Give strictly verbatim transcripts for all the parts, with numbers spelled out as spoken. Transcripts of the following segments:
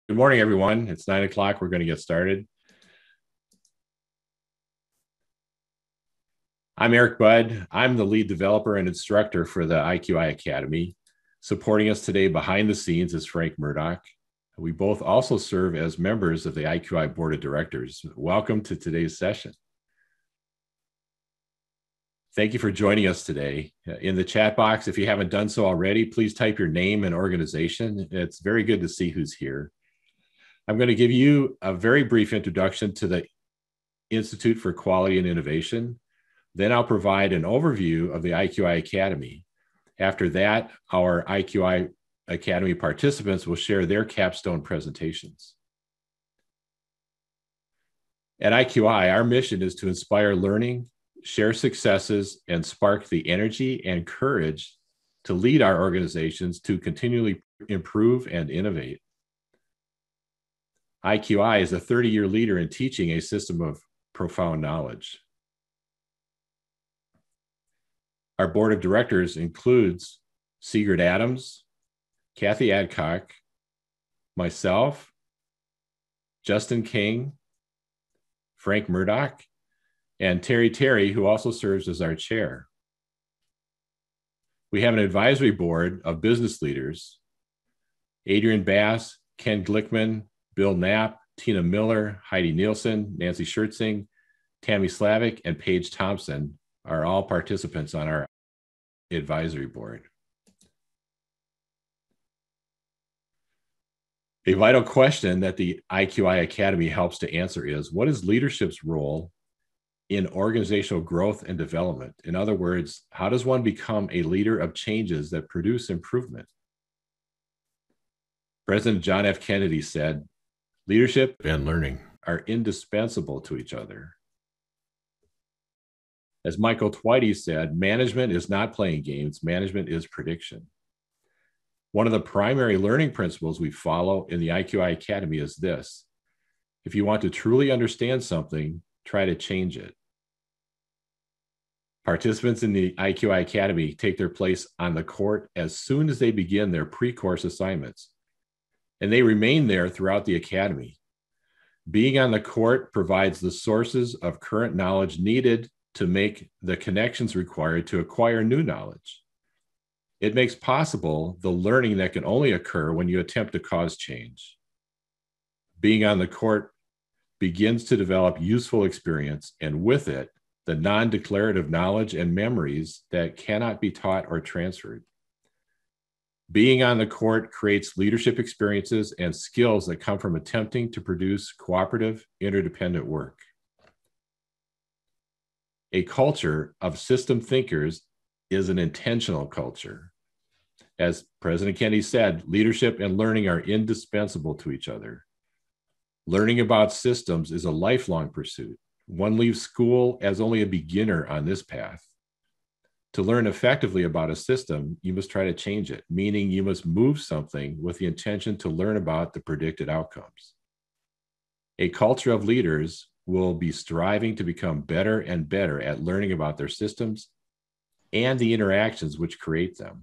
Good morning, everyone. It's nine o'clock. We're going to get started. I'm Eric Budd. I'm the lead developer and instructor for the I Q I Academy. Supporting us today behind the scenes is Frank Murdoch. We both also serve as members of the I Q I Board of Directors. Welcome to today's session. Thank you for joining us today. In the chat box, if you haven't done so already, please type your name and organization. It's very good to see who's here. I'm going to give you a very brief introduction to the Institute for Quality and Innovation. Then I'll provide an overview of the I Q I Academy. After that, our I Q I Academy participants will share their capstone presentations. At I Q I, our mission is to inspire learning, share successes, and spark the energy and courage to lead our organizations to continually improve and innovate. I Q I is a thirty-year leader in teaching a system of profound knowledge. Our board of directors includes Sigrid Adams, Kathy Adcock, myself, Justin King, Frank Murdoch, and Terry Terry, who also serves as our chair. We have an advisory board of business leaders: Adrian Bass, Ken Glickman, Bill Knapp, Tina Miller, Heidi Nielsen, Nancy Schertzing, Tammy Slavic, and Paige Thompson are all participants on our advisory board. A vital question that the I Q I Academy helps to answer is, what is leadership's role in organizational growth and development? In other words, how does one become a leader of changes that produce improvement? President John F. Kennedy said, "Leadership and learning are indispensable to each other." As Michael Twitty said, management is not playing games, management is prediction. One of the primary learning principles we follow in the I Q I Academy is this: if you want to truly understand something, try to change it. Participants in the I Q I Academy take their place on the court as soon as they begin their pre-course assignments, and they remain there throughout the academy. Being on the court provides the sources of current knowledge needed to make the connections required to acquire new knowledge. It makes possible the learning that can only occur when you attempt to cause change. Being on the court begins to develop useful experience, and with it, the non-declarative knowledge and memories that cannot be taught or transferred. Being on the court creates leadership experiences and skills that come from attempting to produce cooperative, interdependent work. A culture of system thinkers is an intentional culture. As President Kennedy said, leadership and learning are indispensable to each other. Learning about systems is a lifelong pursuit. One leaves school as only a beginner on this path. To learn effectively about a system, you must try to change it, meaning you must move something with the intention to learn about the predicted outcomes. A culture of leaders will be striving to become better and better at learning about their systems and the interactions which create them.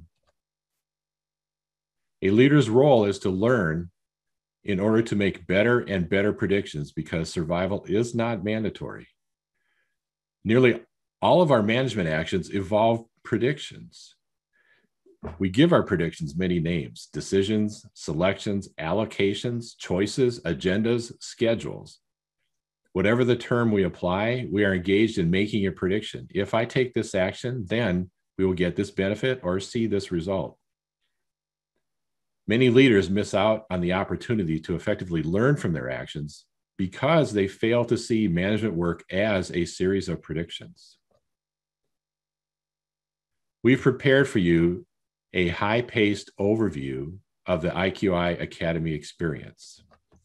A leader's role is to learn in order to make better and better predictions, because survival is not mandatory. Nearly all of our management actions involve predictions. We give our predictions many names: decisions, selections, allocations, choices, agendas, schedules. Whatever the term we apply, we are engaged in making a prediction. If I take this action, then we will get this benefit or see this result. Many leaders miss out on the opportunity to effectively learn from their actions because they fail to see management work as a series of predictions. We've prepared for you a high-paced overview of the I Q I Academy experience.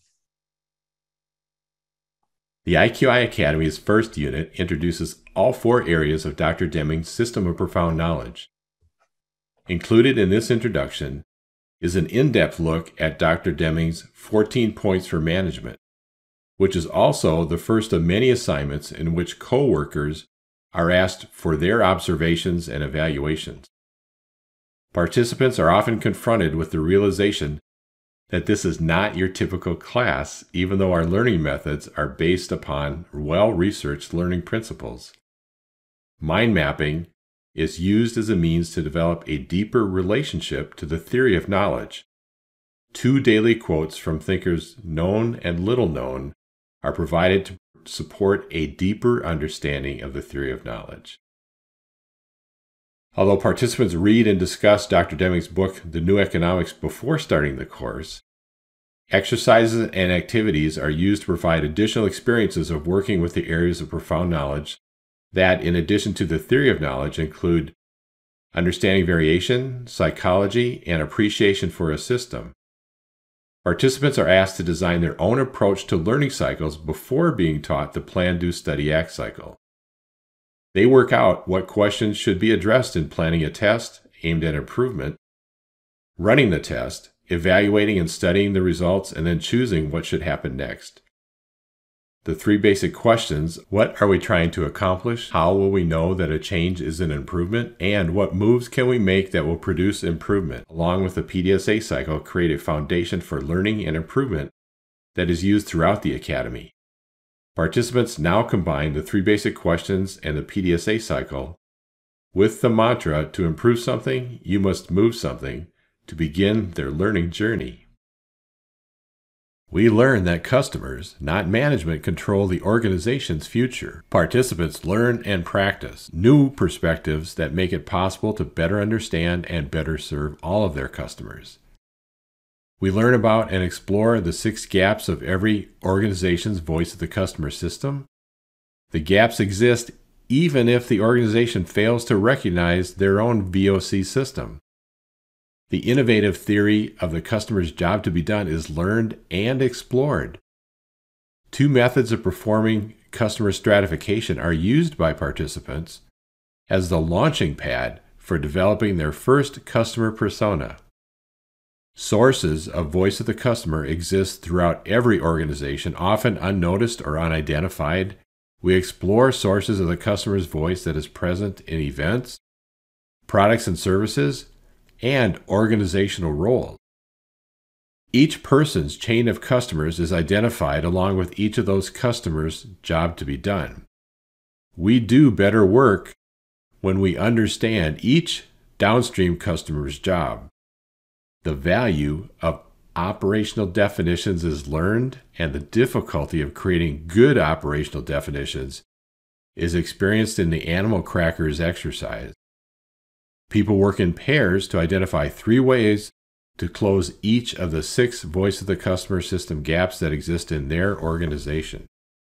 The I Q I Academy's first unit introduces all four areas of Doctor Deming's System of Profound Knowledge. Included in this introduction is an in-depth look at Doctor Deming's fourteen Points for Management, which is also the first of many assignments in which co-workers are asked for their observations and evaluations. Participants are often confronted with the realization that this is not your typical class, even though our learning methods are based upon well-researched learning principles. Mind mapping is used as a means to develop a deeper relationship to the theory of knowledge. Two daily quotes from thinkers known and little known are provided to support a deeper understanding of the theory of knowledge. Although participants read and discuss Doctor Deming's book, The New Economics, before starting the course, exercises and activities are used to provide additional experiences of working with the areas of profound knowledge that, in addition to the theory of knowledge, include understanding variation, psychology, and appreciation for a system. Participants are asked to design their own approach to learning cycles before being taught the Plan, Do, Study, Act cycle. They work out what questions should be addressed in planning a test aimed at improvement, running the test, evaluating and studying the results, and then choosing what should happen next. The three basic questions: what are we trying to accomplish? How will we know that a change is an improvement? And what moves can we make that will produce improvement? Along with the P D S A cycle, create a foundation for learning and improvement that is used throughout the Academy. Participants now combine the three basic questions and the P D S A cycle with the mantra, to improve something, you must move something, to begin their learning journey. We learn that customers, not management, control the organization's future. Participants learn and practice new perspectives that make it possible to better understand and better serve all of their customers. We learn about and explore the six gaps of every organization's voice of the customer system. The gaps exist even if the organization fails to recognize their own V O C system. The innovative theory of the customer's job to be done is learned and explored. Two methods of performing customer stratification are used by participants as the launching pad for developing their first customer persona. Sources of voice of the customer exist throughout every organization, often unnoticed or unidentified. We explore sources of the customer's voice that is present in events, products and services, and organizational roles. Each person's chain of customers is identified along with each of those customers' job to be done. We do better work when we understand each downstream customer's job. The value of operational definitions is learned, and the difficulty of creating good operational definitions is experienced in the animal crackers exercise. People work in pairs to identify three ways to close each of the six voice of the customer system gaps that exist in their organization.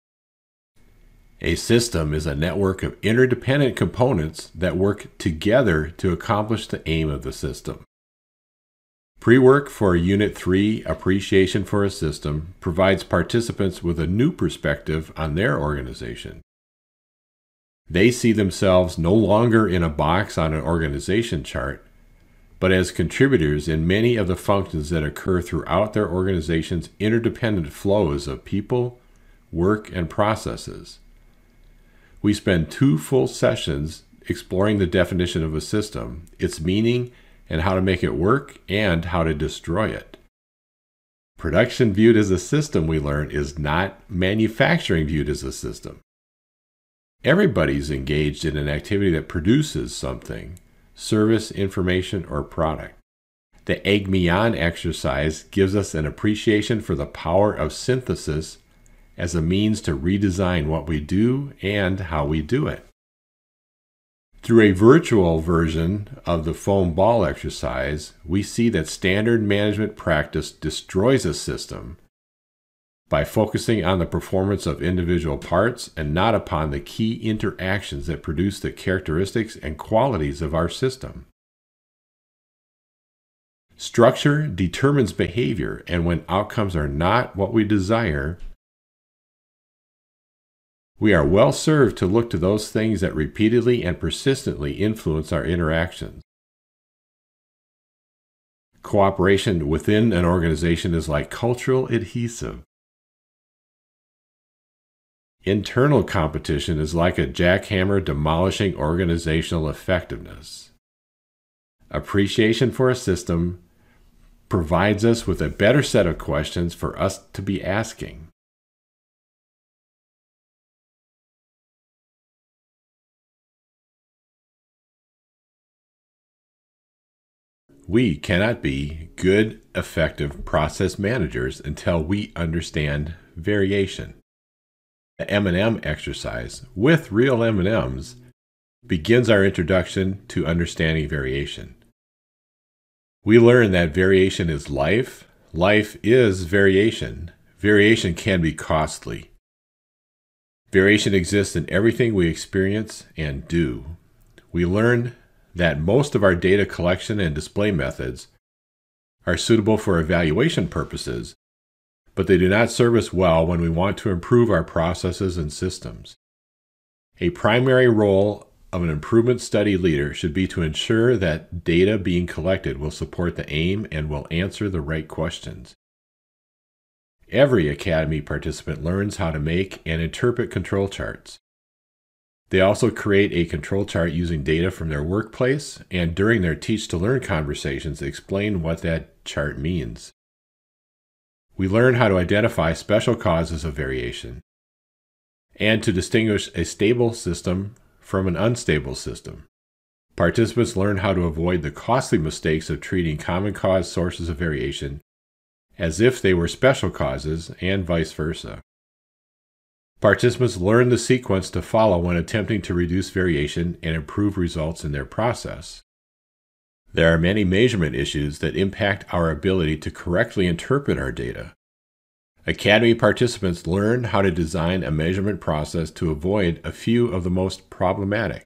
A system is a network of interdependent components that work together to accomplish the aim of the system. Pre-work for Unit three, Appreciation for a System, provides participants with a new perspective on their organization. They see themselves no longer in a box on an organization chart, but as contributors in many of the functions that occur throughout their organization's interdependent flows of people, work, and processes. We spend two full sessions exploring the definition of a system, its meaning, and how to make it work, and how to destroy it. Production viewed as a system, we learn, is not manufacturing viewed as a system. Everybody's engaged in an activity that produces something, service, information, or product. The Egg Me On exercise gives us an appreciation for the power of synthesis as a means to redesign what we do and how we do it. Through a virtual version of the foam ball exercise, we see that standard management practice destroys a system by focusing on the performance of individual parts and not upon the key interactions that produce the characteristics and qualities of our system. Structure determines behavior, and when outcomes are not what we desire, we are well served to look to those things that repeatedly and persistently influence our interactions. Cooperation within an organization is like cultural adhesive. Internal competition is like a jackhammer demolishing organizational effectiveness. Appreciation for a system provides us with a better set of questions for us to be asking. We cannot be good, effective process managers until we understand variation. The M and M exercise with real M and M's begins our introduction to understanding variation. We learn that variation is life. Life is variation. Variation can be costly. Variation exists in everything we experience and do. We learn that most of our data collection and display methods are suitable for evaluation purposes, but they do not serve us well when we want to improve our processes and systems. A primary role of an improvement study leader should be to ensure that data being collected will support the aim and will answer the right questions. Every Academy participant learns how to make and interpret control charts. They also create a control chart using data from their workplace, and during their Teach to Learn conversations, explain what that chart means. We learn how to identify special causes of variation and to distinguish a stable system from an unstable system. Participants learn how to avoid the costly mistakes of treating common cause sources of variation as if they were special causes, and vice versa. Participants learn the sequence to follow when attempting to reduce variation and improve results in their process. There are many measurement issues that impact our ability to correctly interpret our data. Academy participants learn how to design a measurement process to avoid a few of the most problematic.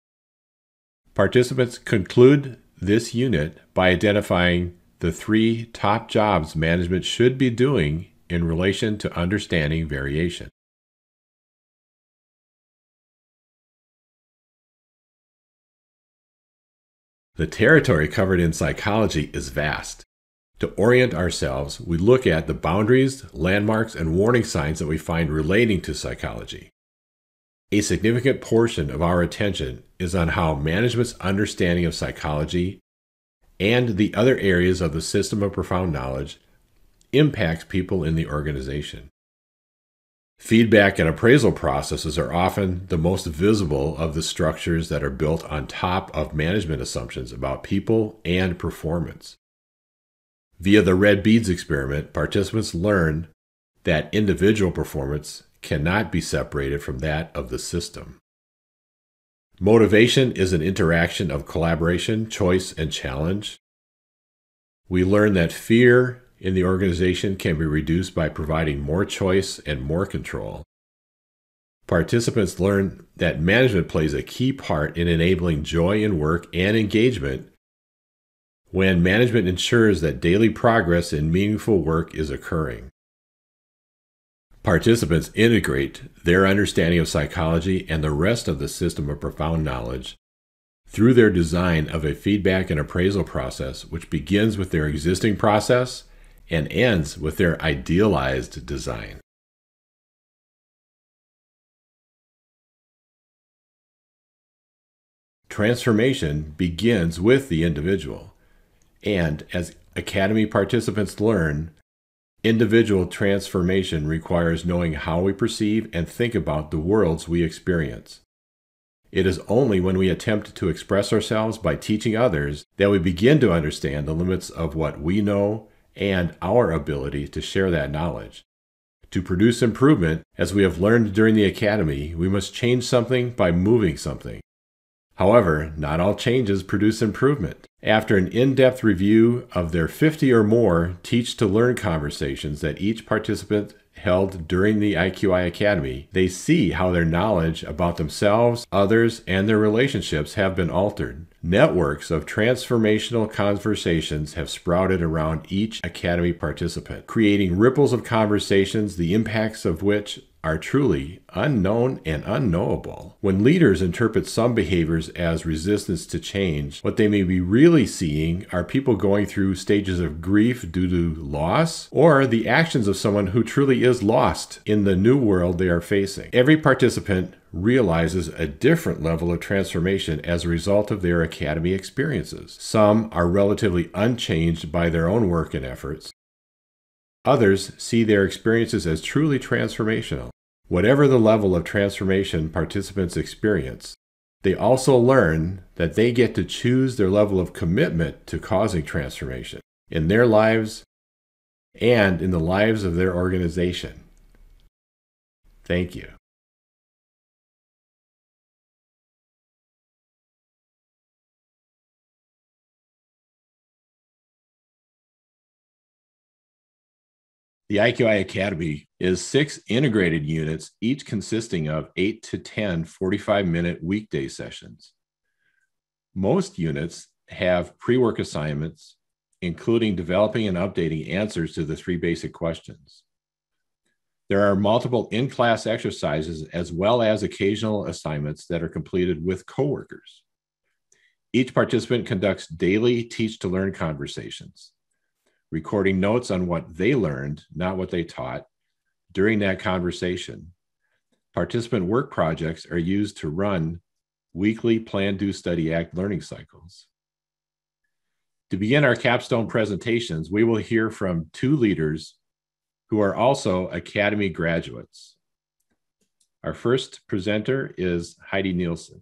Participants conclude this unit by identifying the three top jobs management should be doing in relation to understanding variation. The territory covered in psychology is vast. To orient ourselves, we look at the boundaries, landmarks, and warning signs that we find relating to psychology. A significant portion of our attention is on how management's understanding of psychology and the other areas of the system of profound knowledge impacts people in the organization. Feedback and appraisal processes are often the most visible of the structures that are built on top of management assumptions about people and performance. Via the red beads experiment, participants learn that individual performance cannot be separated from that of the system. Motivation is an interaction of collaboration, choice, and challenge. We learn that fear in the organization can be reduced by providing more choice and more control. Participants learn that management plays a key part in enabling joy in work and engagement when management ensures that daily progress in meaningful work is occurring. Participants integrate their understanding of psychology and the rest of the system of profound knowledge through their design of a feedback and appraisal process, which begins with their existing process and ends with their idealized design. Transformation begins with the individual, and as Academy participants learn, individual transformation requires knowing how we perceive and think about the worlds we experience. It is only when we attempt to express ourselves by teaching others that we begin to understand the limits of what we know and our ability to share that knowledge. To produce improvement, as we have learned during the Academy, we must change something by moving something. However, not all changes produce improvement. After an in-depth review of their fifty or more Teach to Learn conversations that each participant held during the I Q I Academy, they see how their knowledge about themselves, others, and their relationships have been altered. Networks of transformational conversations have sprouted around each Academy participant, creating ripples of conversations, the impacts of which are truly unknown and unknowable. When leaders interpret some behaviors as resistance to change, what they may be really seeing are people going through stages of grief due to loss, or the actions of someone who truly is lost in the new world they are facing. Every participant realizes a different level of transformation as a result of their academy experiences. Some are relatively unchanged by their own work and efforts. Others see their experiences as truly transformational. Whatever the level of transformation participants experience, they also learn that they get to choose their level of commitment to causing transformation in their lives and in the lives of their organization. Thank you. The I Q I Academy is six integrated units, each consisting of eight to ten forty-five minute weekday sessions. Most units have pre-work assignments, including developing and updating answers to the three basic questions. There are multiple in-class exercises as well as occasional assignments that are completed with coworkers. Each participant conducts daily teach-to-learn conversations, recording notes on what they learned, not what they taught. During that conversation, participant work projects are used to run weekly Plan, Do, Study, Act learning cycles. To begin our capstone presentations, we will hear from two leaders who are also Academy graduates. Our first presenter is Heidi Nielsen.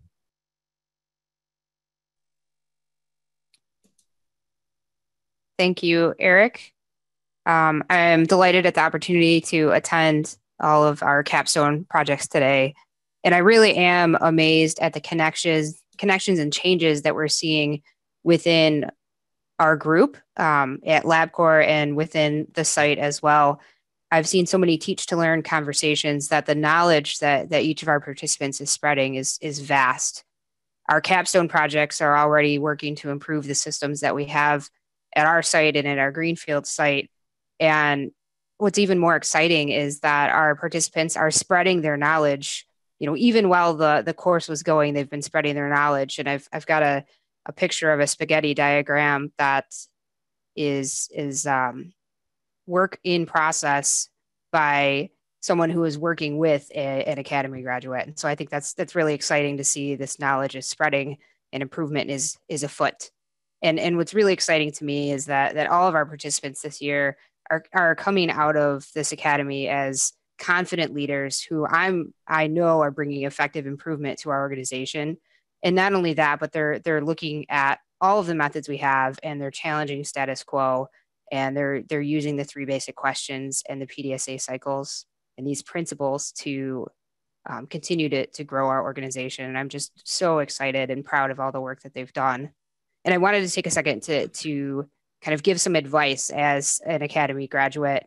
Thank you, Eric. Um, I'm delighted at the opportunity to attend all of our capstone projects today. And I really am amazed at the connections, connections and changes that we're seeing within our group um, at LabCorp and within the site as well. I've seen so many teach to learn conversations that the knowledge that, that each of our participants is spreading is, is vast. Our capstone projects are already working to improve the systems that we have at our site and at our Greenfield site. And what's even more exciting is that our participants are spreading their knowledge. You know, even while the, the course was going, they've been spreading their knowledge. And I've, I've got a, a picture of a spaghetti diagram that is, is um, work in process by someone who is working with a, an academy graduate. And so I think that's, that's really exciting to see this knowledge is spreading and improvement is, is afoot. And, and what's really exciting to me is that, that all of our participants this year are, are coming out of this academy as confident leaders who I'm, I know are bringing effective improvement to our organization. And not only that, but they're, they're looking at all of the methods we have and they're challenging status quo, and they're, they're using the three basic questions and the P D S A cycles and these principles to um, continue to, to grow our organization. And I'm just so excited and proud of all the work that they've done. And I wanted to take a second to, to kind of give some advice as an academy graduate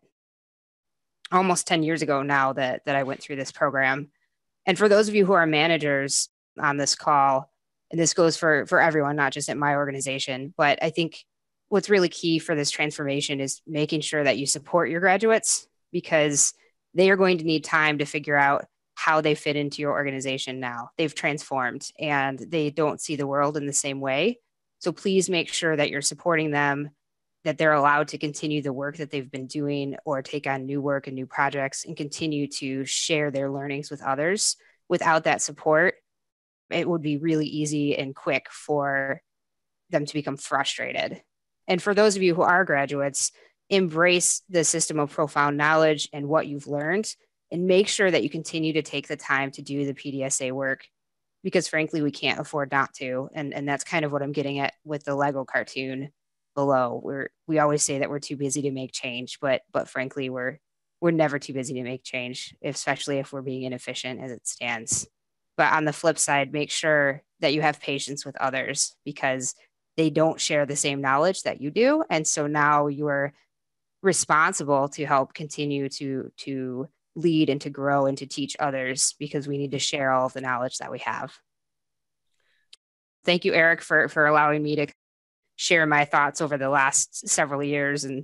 almost ten years ago now that, that I went through this program. And for those of you who are managers on this call, and this goes for, for everyone, not just at my organization, but I think what's really key for this transformation is making sure that you support your graduates, because they are going to need time to figure out how they fit into your organization now. They've transformed and they don't see the world in the same way. So please make sure that you're supporting them, that they're allowed to continue the work that they've been doing or take on new work and new projects and continue to share their learnings with others. Without that support, it would be really easy and quick for them to become frustrated. And for those of you who are graduates, embrace the system of profound knowledge and what you've learned, and make sure that you continue to take the time to do the P D S A work, because frankly, we can't afford not to. And, and that's kind of what I'm getting at with the Lego cartoon below. We're, we always say that we're too busy to make change, but, but frankly, we're, we're never too busy to make change, especially if we're being inefficient as it stands. But on the flip side, make sure that you have patience with others, because they don't share the same knowledge that you do. And so now you're responsible to help continue to, to lead and to grow and to teach others, because we need to share all of the knowledge that we have. Thank you, Eric, for, for allowing me to share my thoughts over the last several years and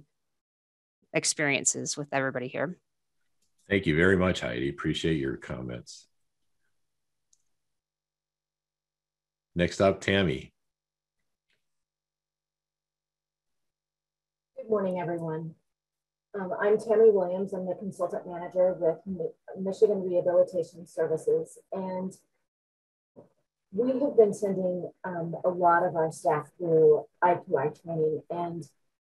experiences with everybody here. Thank you very much, Heidi. Appreciate your comments. Next up, Tammy. Good morning, everyone. Um, I'm Tammy Williams. I'm the consultant manager with Mi- Michigan Rehabilitation Services. And we have been sending um, a lot of our staff through I Q I training. And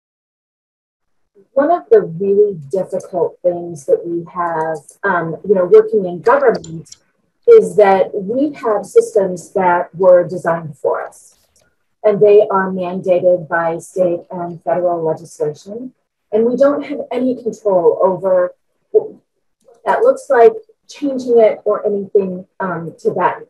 one of the really difficult things that we have, um, you know, working in government is that we have systems that were designed for us. And they are mandated by state and federal legislation. And we don't have any control over what that looks like, changing it, or anything um, to that,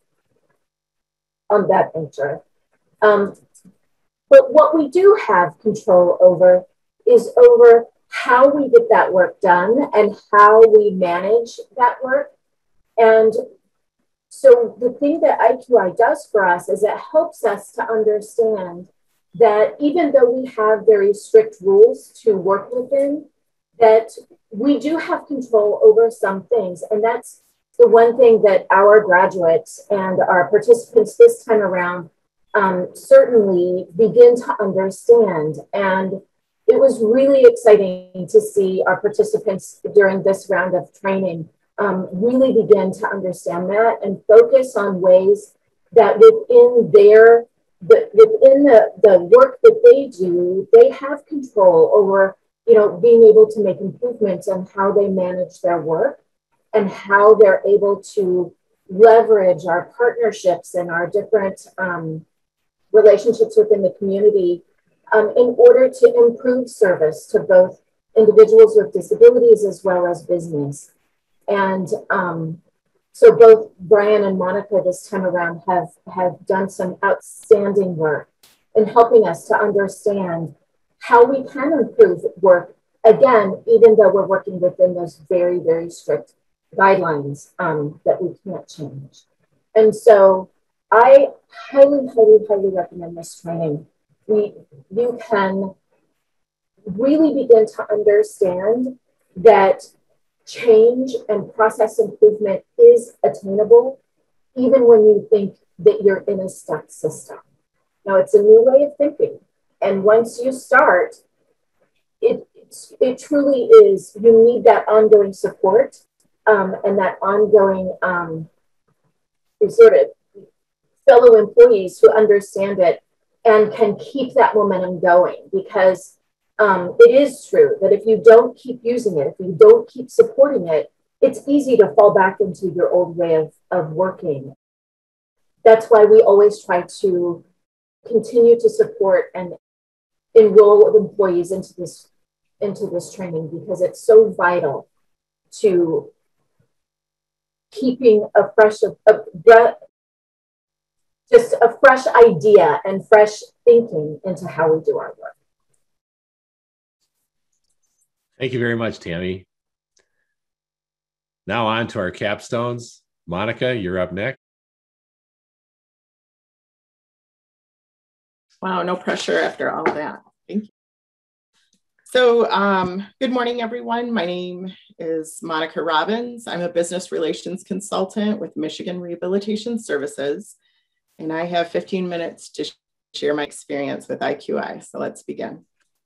on that nature. Um, but what we do have control over is over how we get that work done and how we manage that work. And so the thing that I Q I does for us is it helps us to understand that even though we have very strict rules to work within, that we do have control over some things. And that's the one thing that our graduates and our participants this time around um, certainly begin to understand. And it was really exciting to see our participants during this round of training um, really begin to understand that and focus on ways that within their, the, within the, the work that they do, they have control over, you know, being able to make improvements on how they manage their work and how they're able to leverage our partnerships and our different um, relationships within the community um, in order to improve service to both individuals with disabilities as well as business. And um, so both Brian and Monica this time around have, have done some outstanding work in helping us to understand how we can improve work, again, even though we're working within those very, very strict guidelines um, that we can't change. And so I highly, highly, highly recommend this training. We, you can really begin to understand that change and process improvement is attainable, even when you think that you're in a stuck system. Now, it's a new way of thinking. And once you start, it, it's, it truly is, you need that ongoing support um, and that ongoing um, sort of fellow employees who understand it and can keep that momentum going, because um, it is true that if you don't keep using it, if you don't keep supporting it, it's easy to fall back into your old way of, of working. That's why we always try to continue to support and enroll employees into this, into this training, because it's so vital to keeping a fresh, a, a, just a fresh idea and fresh thinking into how we do our work. Thank you very much, Tammy. Now on to our capstones. Monica, you're up next. Wow, no pressure after all that. Thank you. So um, good morning, everyone. My name is Monica Robbins. I'm a business relations consultant with Michigan Rehabilitation Services, and I have fifteen minutes to share my experience with I Q I. So let's begin.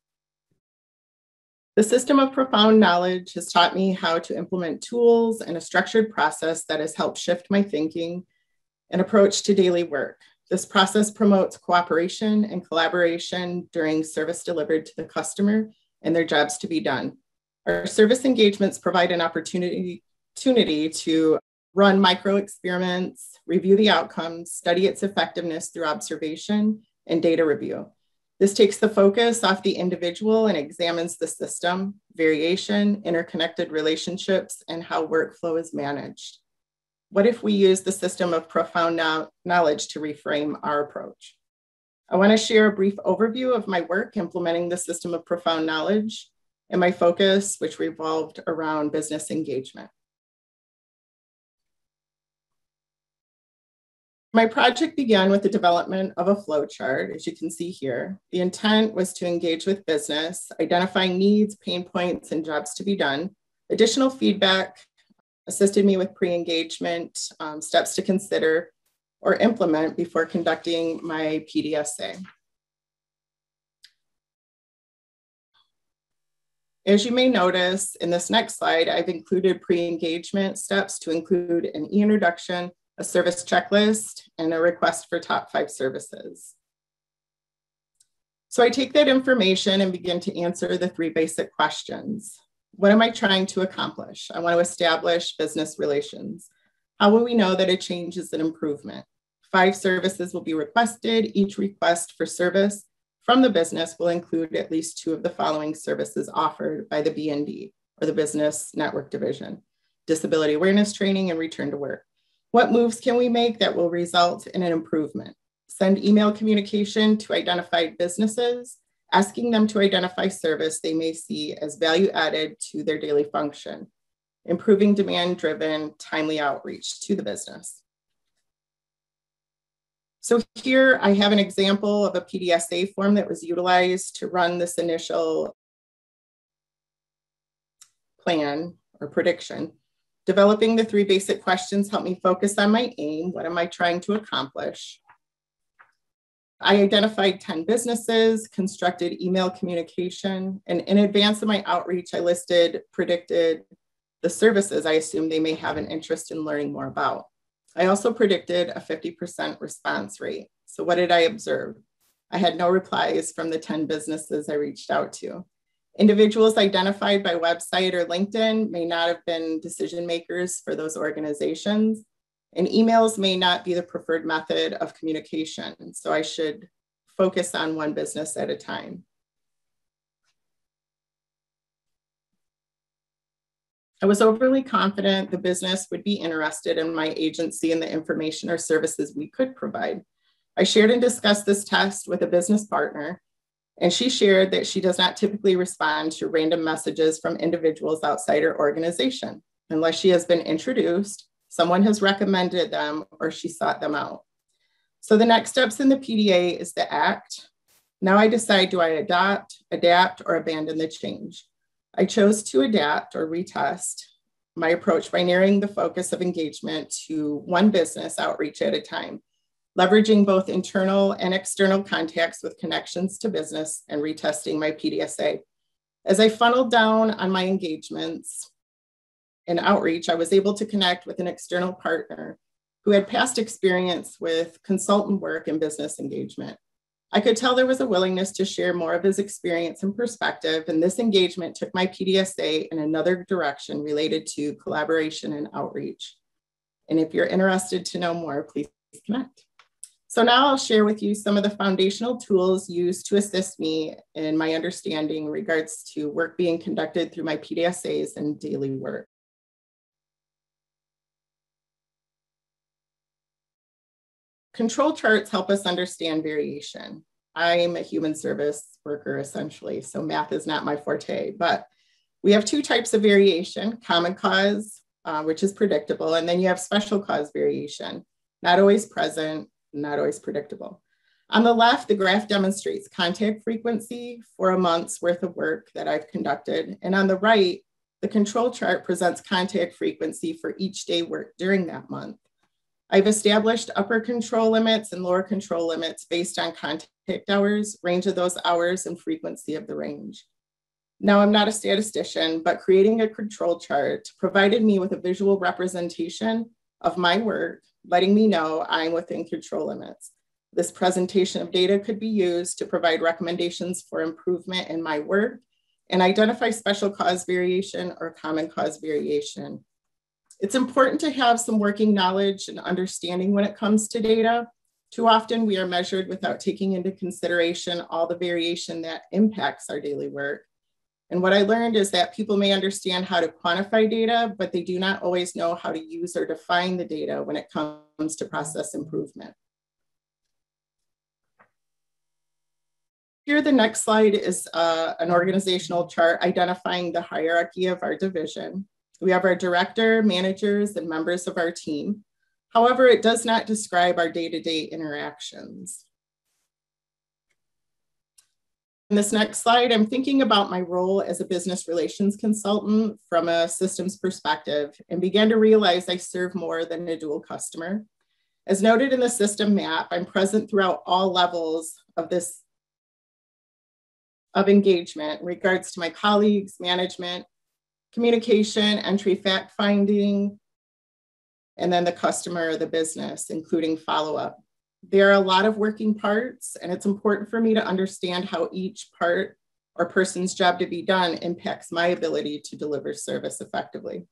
The system of profound knowledge has taught me how to implement tools and a structured process that has helped shift my thinking and approach to daily work. This process promotes cooperation and collaboration during service delivered to the customer and their jobs to be done. Our service engagements provide an opportunity, opportunity to run micro experiments, review the outcomes, study its effectiveness through observation and data review. This takes the focus off the individual and examines the system, variation, interconnected relationships, and how workflow is managed. What if we use the system of profound knowledge to reframe our approach? I want to share a brief overview of my work implementing the system of profound knowledge and my focus, which revolved around business engagement. My project began with the development of a flowchart, as you can see here. The intent was to engage with business, identifying needs, pain points, and jobs to be done. Additional feedback assisted me with pre-engagement, um, steps to consider or implement before conducting my P D S A. As you may notice in this next slide, I've included pre-engagement steps to include an e-introduction, a service checklist, and a request for top five services. So I take that information and begin to answer the three basic questions. What am I trying to accomplish? I want to establish business relations. How will we know that a change is an improvement? Five services will be requested. Each request for service from the business will include at least two of the following services offered by the B N D, or the Business Network Division: disability awareness training and return to work. What moves can we make that will result in an improvement? Send email communication to identified businesses, asking them to identify service they may see as value added to their daily function. Improving demand-driven, timely outreach to the business. So here I have an example of a P D S A form that was utilized to run this initial plan or prediction. Developing the three basic questions helped me focus on my aim. What am I trying to accomplish? I identified ten businesses, constructed email communication, and in advance of my outreach, I listed, predicted the services I assume they may have an interest in learning more about. I also predicted a fifty percent response rate. So what did I observe? I had no replies from the ten businesses I reached out to. Individuals identified by website or LinkedIn may not have been decision makers for those organizations, and emails may not be the preferred method of communication. So I should focus on one business at a time. I was overly confident the business would be interested in my agency and the information or services we could provide. I shared and discussed this test with a business partner, and she shared that she does not typically respond to random messages from individuals outside her organization, unless she has been introduced, someone has recommended them, or she sought them out. So the next steps in the P D A is to act. Now I decide, do I adopt, adapt, or abandon the change? I chose to adapt or retest my approach by narrowing the focus of engagement to one business outreach at a time, leveraging both internal and external contacts with connections to business, and retesting my P D S A. As I funneled down on my engagements and outreach, I was able to connect with an external partner who had past experience with consultant work and business engagement. I could tell there was a willingness to share more of his experience and perspective, and this engagement took my P D S A in another direction related to collaboration and outreach. And if you're interested to know more, please connect. So now I'll share with you some of the foundational tools used to assist me in my understanding in regards to work being conducted through my P D S As and daily work. Control charts help us understand variation. I'm a human service worker essentially, so math is not my forte, but we have two types of variation: common cause, uh, which is predictable, and then you have special cause variation, not always present, not always predictable. On the left, the graph demonstrates contact frequency for a month's worth of work that I've conducted, and on the right, the control chart presents contact frequency for each day worked during that month. I've established upper control limits and lower control limits based on contact hours, range of those hours, and frequency of the range. Now, I'm not a statistician, but creating a control chart provided me with a visual representation of my work, letting me know I'm within control limits. This presentation of data could be used to provide recommendations for improvement in my work and identify special cause variation or common cause variation. It's important to have some working knowledge and understanding when it comes to data. Too often we are measured without taking into consideration all the variation that impacts our daily work. And what I learned is that people may understand how to quantify data, but they do not always know how to use or define the data when it comes to process improvement. Here, the next slide is uh, an organizational chart identifying the hierarchy of our division. We have our director, managers, and members of our team. However, it does not describe our day-to-day interactions. In this next slide, I'm thinking about my role as a business relations consultant from a systems perspective and began to realize I serve more than a dual customer. As noted in the system map, I'm present throughout all levels of this of engagement in regards to my colleagues, management, communication, entry fact finding, and then the customer or the business, including follow-up. There are a lot of working parts, and it's important for me to understand how each part or person's job to be done impacts my ability to deliver service effectively.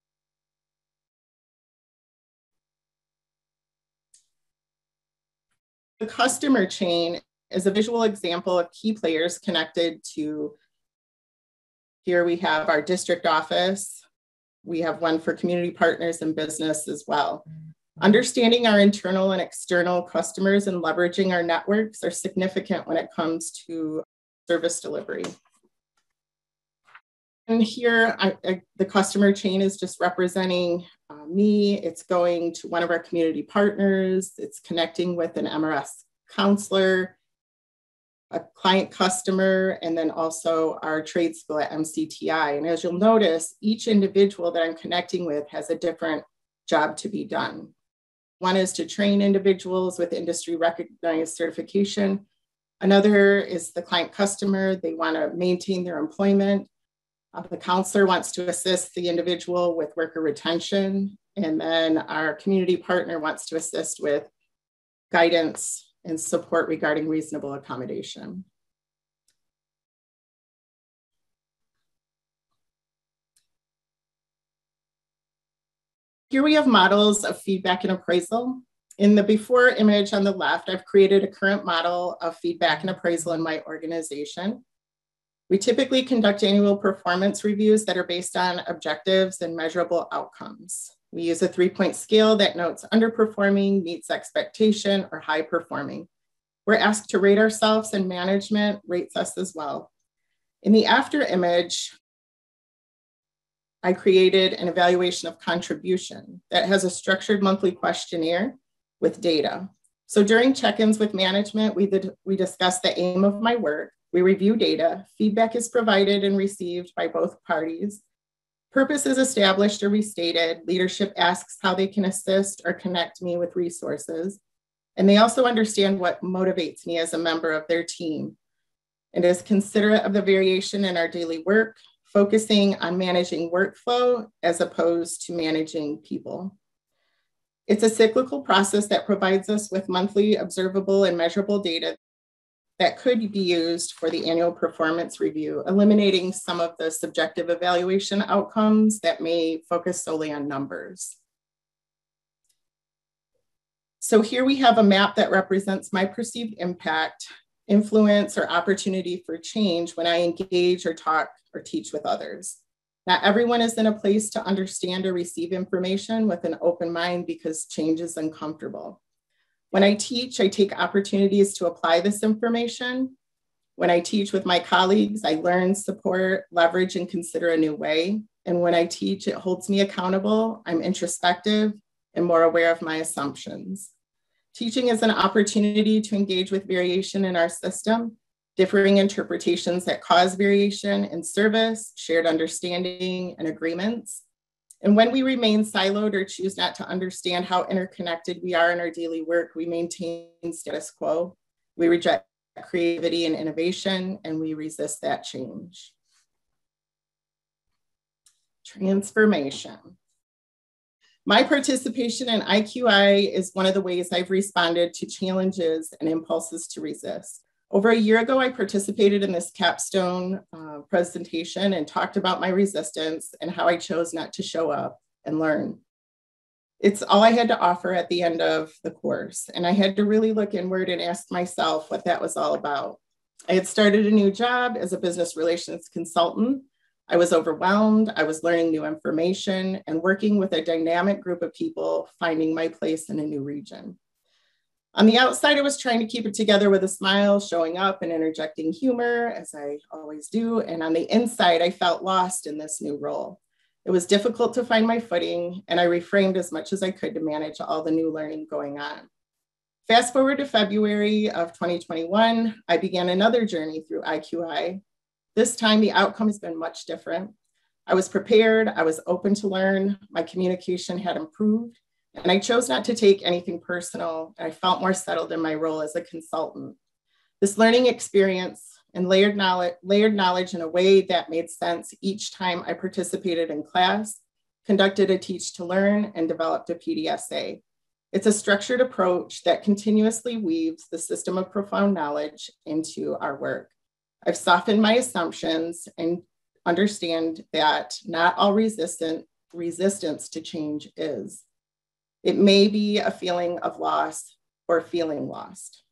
The customer chain is a visual example of key players connected to, here we have our district office. We have one for community partners and business as well. Understanding our internal and external customers and leveraging our networks are significant when it comes to service delivery. And here, I, I, the customer chain is just representing uh, me. It's going to one of our community partners. It's connecting with an M R S counselor, a client customer, and then also our trade school at M C T I. And as you'll notice, each individual that I'm connecting with has a different job to be done. One is to train individuals with industry recognized certification. Another is the client customer. They want to maintain their employment. Uh, the counselor wants to assist the individual with worker retention. And then our community partner wants to assist with guidance and support regarding reasonable accommodation. Here we have models of feedback and appraisal. In the before image on the left, I've created a current model of feedback and appraisal in my organization. We typically conduct annual performance reviews that are based on objectives and measurable outcomes. We use a three-point scale that notes underperforming, meets expectation, or high performing. We're asked to rate ourselves, and management rates us as well. In the after image, I created an evaluation of contribution that has a structured monthly questionnaire with data. So during check-ins with management, we, did, we discuss the aim of my work. We review data. Feedback is provided and received by both parties. Purpose is established or restated. Leadership asks how they can assist or connect me with resources. And they also understand what motivates me as a member of their team. It is considerate of the variation in our daily work, focusing on managing workflow as opposed to managing people. It's a cyclical process that provides us with monthly observable and measurable data that could be used for the annual performance review, eliminating some of the subjective evaluation outcomes that may focus solely on numbers. So here we have a map that represents my perceived impact, influence, or opportunity for change when I engage or talk or teach with others. Not everyone is in a place to understand or receive information with an open mind because change is uncomfortable. When I teach, I take opportunities to apply this information. When I teach with my colleagues, I learn, support, leverage, and consider a new way. And when I teach, it holds me accountable. I'm introspective and more aware of my assumptions. Teaching is an opportunity to engage with variation in our system, differing interpretations that cause variation in service, shared understanding, and agreements. And when we remain siloed or choose not to understand how interconnected we are in our daily work, we maintain status quo. We reject creativity and innovation, and we resist that change. Transformation. My participation in I Q I is one of the ways I've responded to challenges and impulses to resist. Over a year ago, I participated in this capstone uh, presentation and talked about my resistance and how I chose not to show up and learn. It's all I had to offer at the end of the course, and I had to really look inward and ask myself what that was all about. I had started a new job as a business relations consultant. I was overwhelmed, I was learning new information and working with a dynamic group of people, finding my place in a new region. On the outside, I was trying to keep it together with a smile, showing up and interjecting humor, as I always do. And on the inside, I felt lost in this new role. It was difficult to find my footing, and I reframed as much as I could to manage all the new learning going on. Fast forward to February of twenty twenty-one, I began another journey through I Q I. This time, the outcome has been much different. I was prepared, I was open to learn, my communication had improved, and I chose not to take anything personal. I felt more settled in my role as a consultant. This learning experience and layered knowledge, layered knowledge in a way that made sense each time I participated in class, conducted a teach to learn, and developed a P D S A. It's a structured approach that continuously weaves the system of profound knowledge into our work. I've softened my assumptions and understand that not all resistant, resistance to change is. It may be a feeling of loss or feeling lost.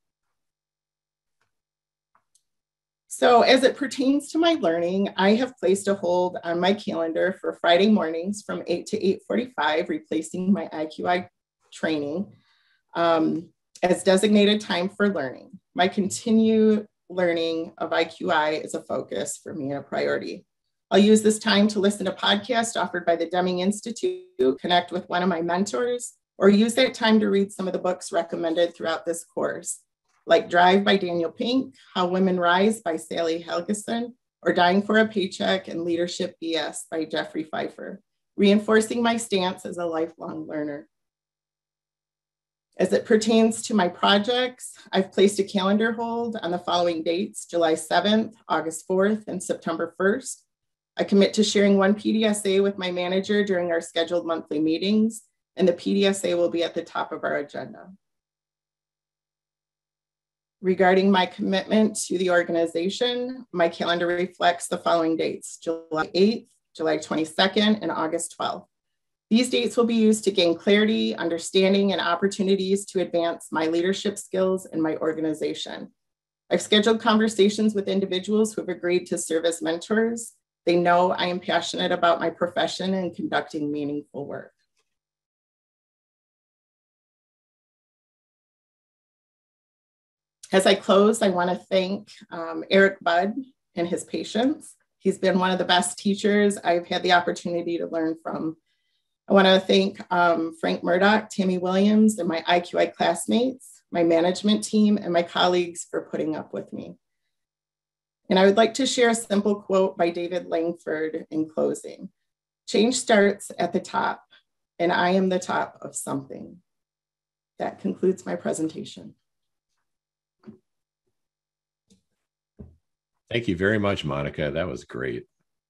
So as it pertains to my learning, I have placed a hold on my calendar for Friday mornings from eight to eight forty-five, replacing my I Q I training um, as designated time for learning. My continued learning of I Q I is a focus for me and a priority. I'll use this time to listen to podcasts offered by the Deming Institute, connect with one of my mentors, or use that time to read some of the books recommended throughout this course, like Drive by Daniel Pink, How Women Rise by Sally Helgeson, or Dying for a Paycheck and Leadership B S by Jeffrey Pfeiffer, reinforcing my stance as a lifelong learner. As it pertains to my projects, I've placed a calendar hold on the following dates: July seventh, August fourth, and September first. I commit to sharing one P D S A with my manager during our scheduled monthly meetings, and the P D S A will be at the top of our agenda. Regarding my commitment to the organization, my calendar reflects the following dates: July eighth, July twenty-second, and August twelfth. These dates will be used to gain clarity, understanding, and opportunities to advance my leadership skills in my organization. I've scheduled conversations with individuals who have agreed to serve as mentors. They know I am passionate about my profession and conducting meaningful work. As I close, I want to thank um, Eric Budd and his patience. He's been one of the best teachers I've had the opportunity to learn from. I want to thank um, Frank Murdoch, Tammy Williams, and my I Q I classmates, my management team, and my colleagues for putting up with me. And I would like to share a simple quote by David Langford in closing. Change starts at the top, and I am the top of something. That concludes my presentation. Thank you very much, Monica. That was great.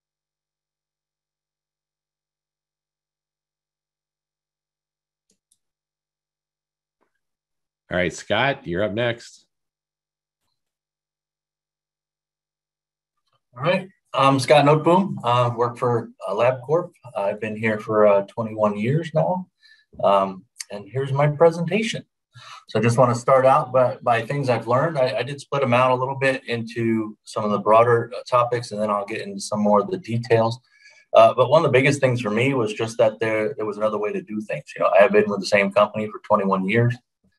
All right, Scott, you're up next. All right, I'm Scott Noteboom. I uh, work for uh, LabCorp. I've been here for uh, twenty-one years now. Um, and here's my presentation. So I just want to start out by, by things I've learned. I, I did split them out a little bit into some of the broader topics, and then I'll get into some more of the details. Uh, but one of the biggest things for me was just that there, there was another way to do things. You know, I have been with the same company for twenty-one years.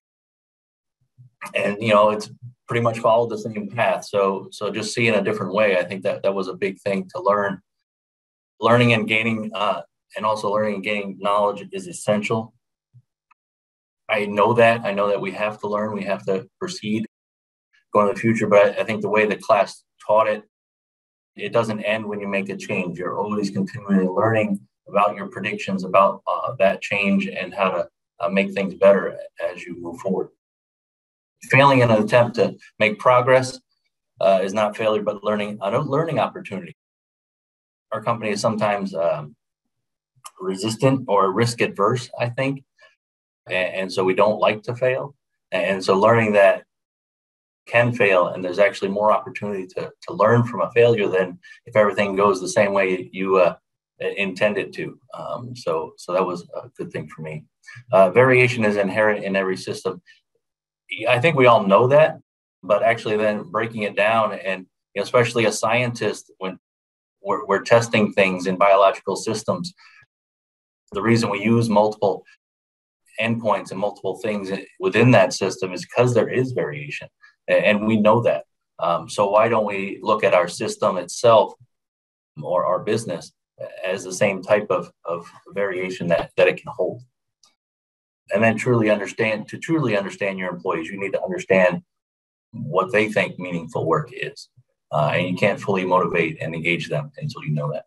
And, you know, it's pretty much followed the same path. So, so just seeing a different way, I think that that was a big thing to learn. Learning and gaining, uh, and also learning and gaining knowledge is essential. I know that. I know that we have to learn. We have to proceed, go in the future. But I think the way the class taught it, it doesn't end when you make a change. You're always continually learning about your predictions, about uh, that change and how to uh, make things better as you move forward. Failing in an attempt to make progress uh, is not failure, but learning a learning opportunity. Our company is sometimes um, resistant or risk adverse, I think. And, and so we don't like to fail. And so learning that can fail and there's actually more opportunity to, to learn from a failure than if everything goes the same way you uh, intended to. Um, so, so that was a good thing for me. Uh, variation is inherent in every system. I think we all know that, but actually then breaking it down and you know, especially a scientist, when we're, we're testing things in biological systems, the reason we use multiple endpoints and multiple things within that system is because there is variation, and we know that. Um, so why don't we look at our system itself or our business as the same type of, of variation that, that it can hold? And then truly understand, to truly understand your employees, you need to understand what they think meaningful work is. Uh, and you can't fully motivate and engage them until you know that.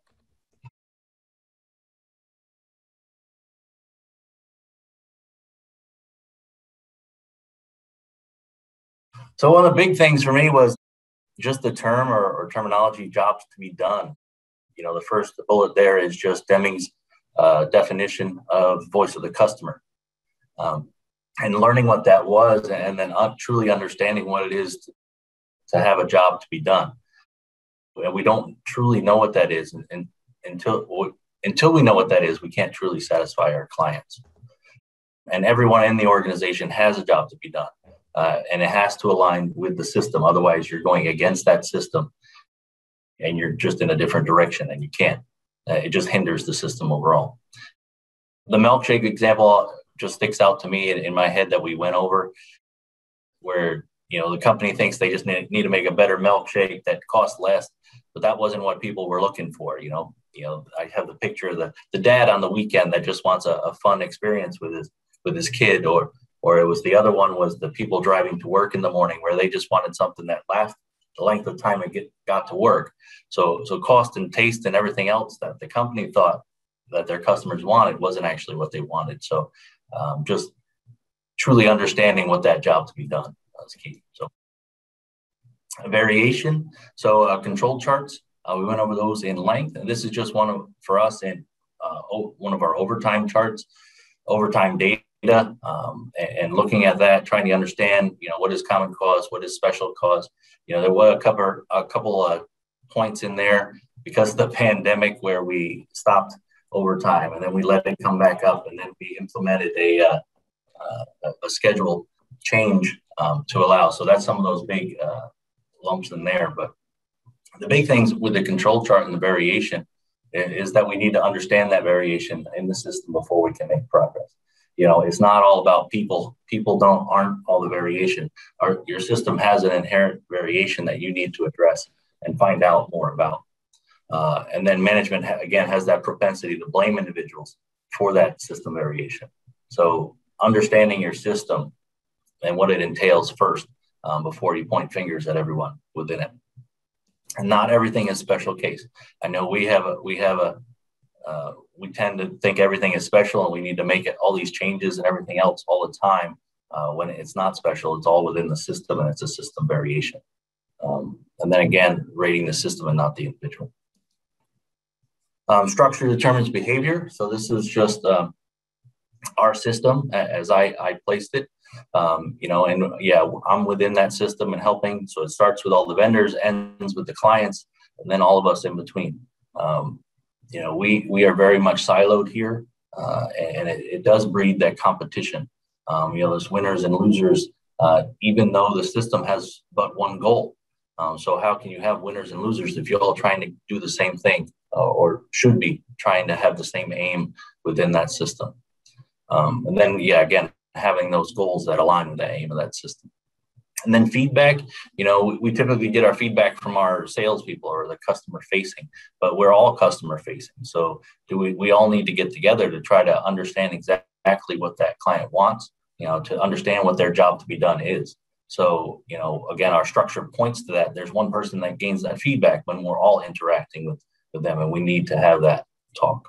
So one of the big things for me was just the term or, or terminology, jobs to be done. You know, the first bullet there is just Deming's uh, definition of voice of the customer. Um, and learning what that was, and then uh, truly understanding what it is to, to have a job to be done. And we don't truly know what that is, and, and until until we know what that is, we can't truly satisfy our clients. And everyone in the organization has a job to be done, uh, and it has to align with the system. Otherwise, you're going against that system, and you're just in a different direction, and you can't. Uh, it just hinders the system overall. The milkshake example just sticks out to me in, in my head that we went over, where, you know, the company thinks they just need, need to make a better milkshake that costs less, but that wasn't what people were looking for. You know, you know, I have the picture of the, the dad on the weekend that just wants a, a fun experience with his, with his kid, or, or it was the other one was the people driving to work in the morning where they just wanted something that lasted the length of time it get, got to work. So, so cost and taste and everything else that the company thought that their customers wanted wasn't actually what they wanted. So, Um, just truly understanding what that job to be done is key. So a variation. So uh, control charts, uh, we went over those in length, and this is just one of, for us, in uh, one of our overtime charts, overtime data, um, and, and looking at that, trying to understand, you know, what is common cause, what is special cause. You know, there were a couple, a couple of points in there because of the pandemic where we stopped overtime, and then we let it come back up, and then we implemented a uh, uh, a schedule change um, to allow. So that's some of those big uh, lumps in there. But the big things with the control chart and the variation is, is that we need to understand that variation in the system before we can make progress. You know, it's not all about people. People don't aren't all the variation. Our, your system has an inherent variation that you need to address and find out more about. Uh, and then management, ha- again, has that propensity to blame individuals for that system variation. So understanding your system and what it entails first um, before you point fingers at everyone within it. And not everything is special case. I know we have a, we have a, uh, we tend to think everything is special and we need to make it all these changes and everything else all the time. Uh, when it's not special, it's all within the system, and it's a system variation. Um, and then again, rating the system and not the individual. Um, structure determines behavior. So this is just um, our system as I, I placed it, um, you know, and yeah, I'm within that system and helping. So it starts with all the vendors, ends with the clients, and then all of us in between. Um, you know, we, we are very much siloed here, uh, and it, it does breed that competition. Um, you know, there's winners and losers, uh, even though the system has but one goal. Um, so how can you have winners and losers if you're all trying to do the same thing, uh, or should be trying to have the same aim within that system? Um, and then, yeah, again, having those goals that align with the aim of that system. And then feedback, you know, we, we typically get our feedback from our salespeople or the customer facing, but we're all customer facing. So do we, we all need to get together to try to understand exactly what that client wants, you know, to understand what their job to be done is. So, you know, again, our structure points to that. There's one person that gains that feedback when we're all interacting with, with them, and we need to have that talk.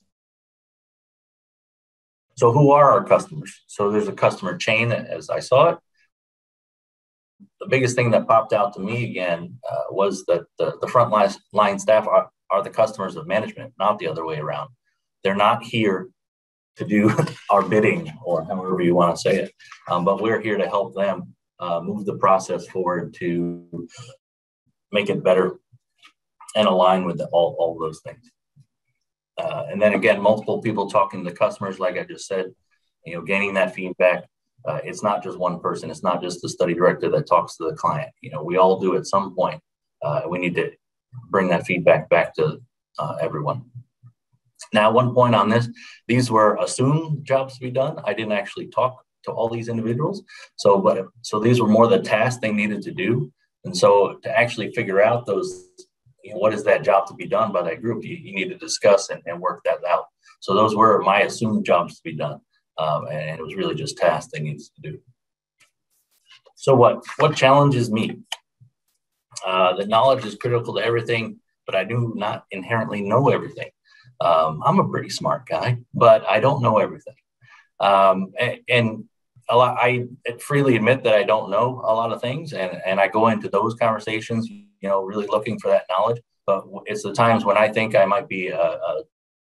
So who are our customers? So there's a customer chain as I saw it. The biggest thing that popped out to me again uh, was that the, the front line, line staff are, are the customers of management, not the other way around. They're not here to do our bidding, or however you want to say it, um, but we're here to help them Uh, move the process forward to make it better and align with the, all, all those things. Uh, and then again, multiple people talking to customers, like I just said, you know, gaining that feedback. Uh, it's not just one person. It's not just the study director that talks to the client. You know, we all do at some point. Uh, we need to bring that feedback back to uh, everyone. Now, one point on this, these were assumed jobs to be done. I didn't actually talk to all these individuals. So, but so these were more the tasks they needed to do. And so to actually figure out those, you know, what is that job to be done by that group, you, you need to discuss and, and work that out. So those were my assumed jobs to be done. Um, and it was really just tasks they needed to do. So what, what challenges me? Uh, the knowledge is critical to everything, but I do not inherently know everything. Um, I'm a pretty smart guy, but I don't know everything. Um, and, and a lot, I freely admit that I don't know a lot of things, and, and I go into those conversations, you know, really looking for that knowledge. But it's the times when I think I might be a, a,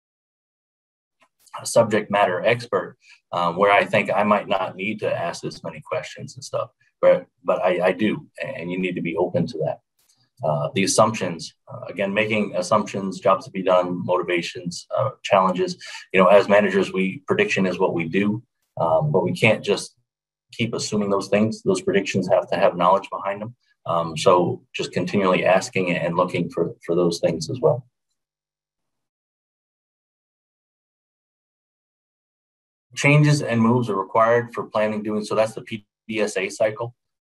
a subject matter expert, um, where I think I might not need to ask this many questions and stuff, but but I, I do, and you need to be open to that. Uh, the assumptions, uh, again, making assumptions, jobs to be done, motivations, uh, challenges. You know, as managers, we prediction is what we do, um, but we can't just keep assuming those things. Those predictions have to have knowledge behind them. Um, so just continually asking and looking for, for those things as well. Changes and moves are required for planning, doing so. That's the P D S A cycle.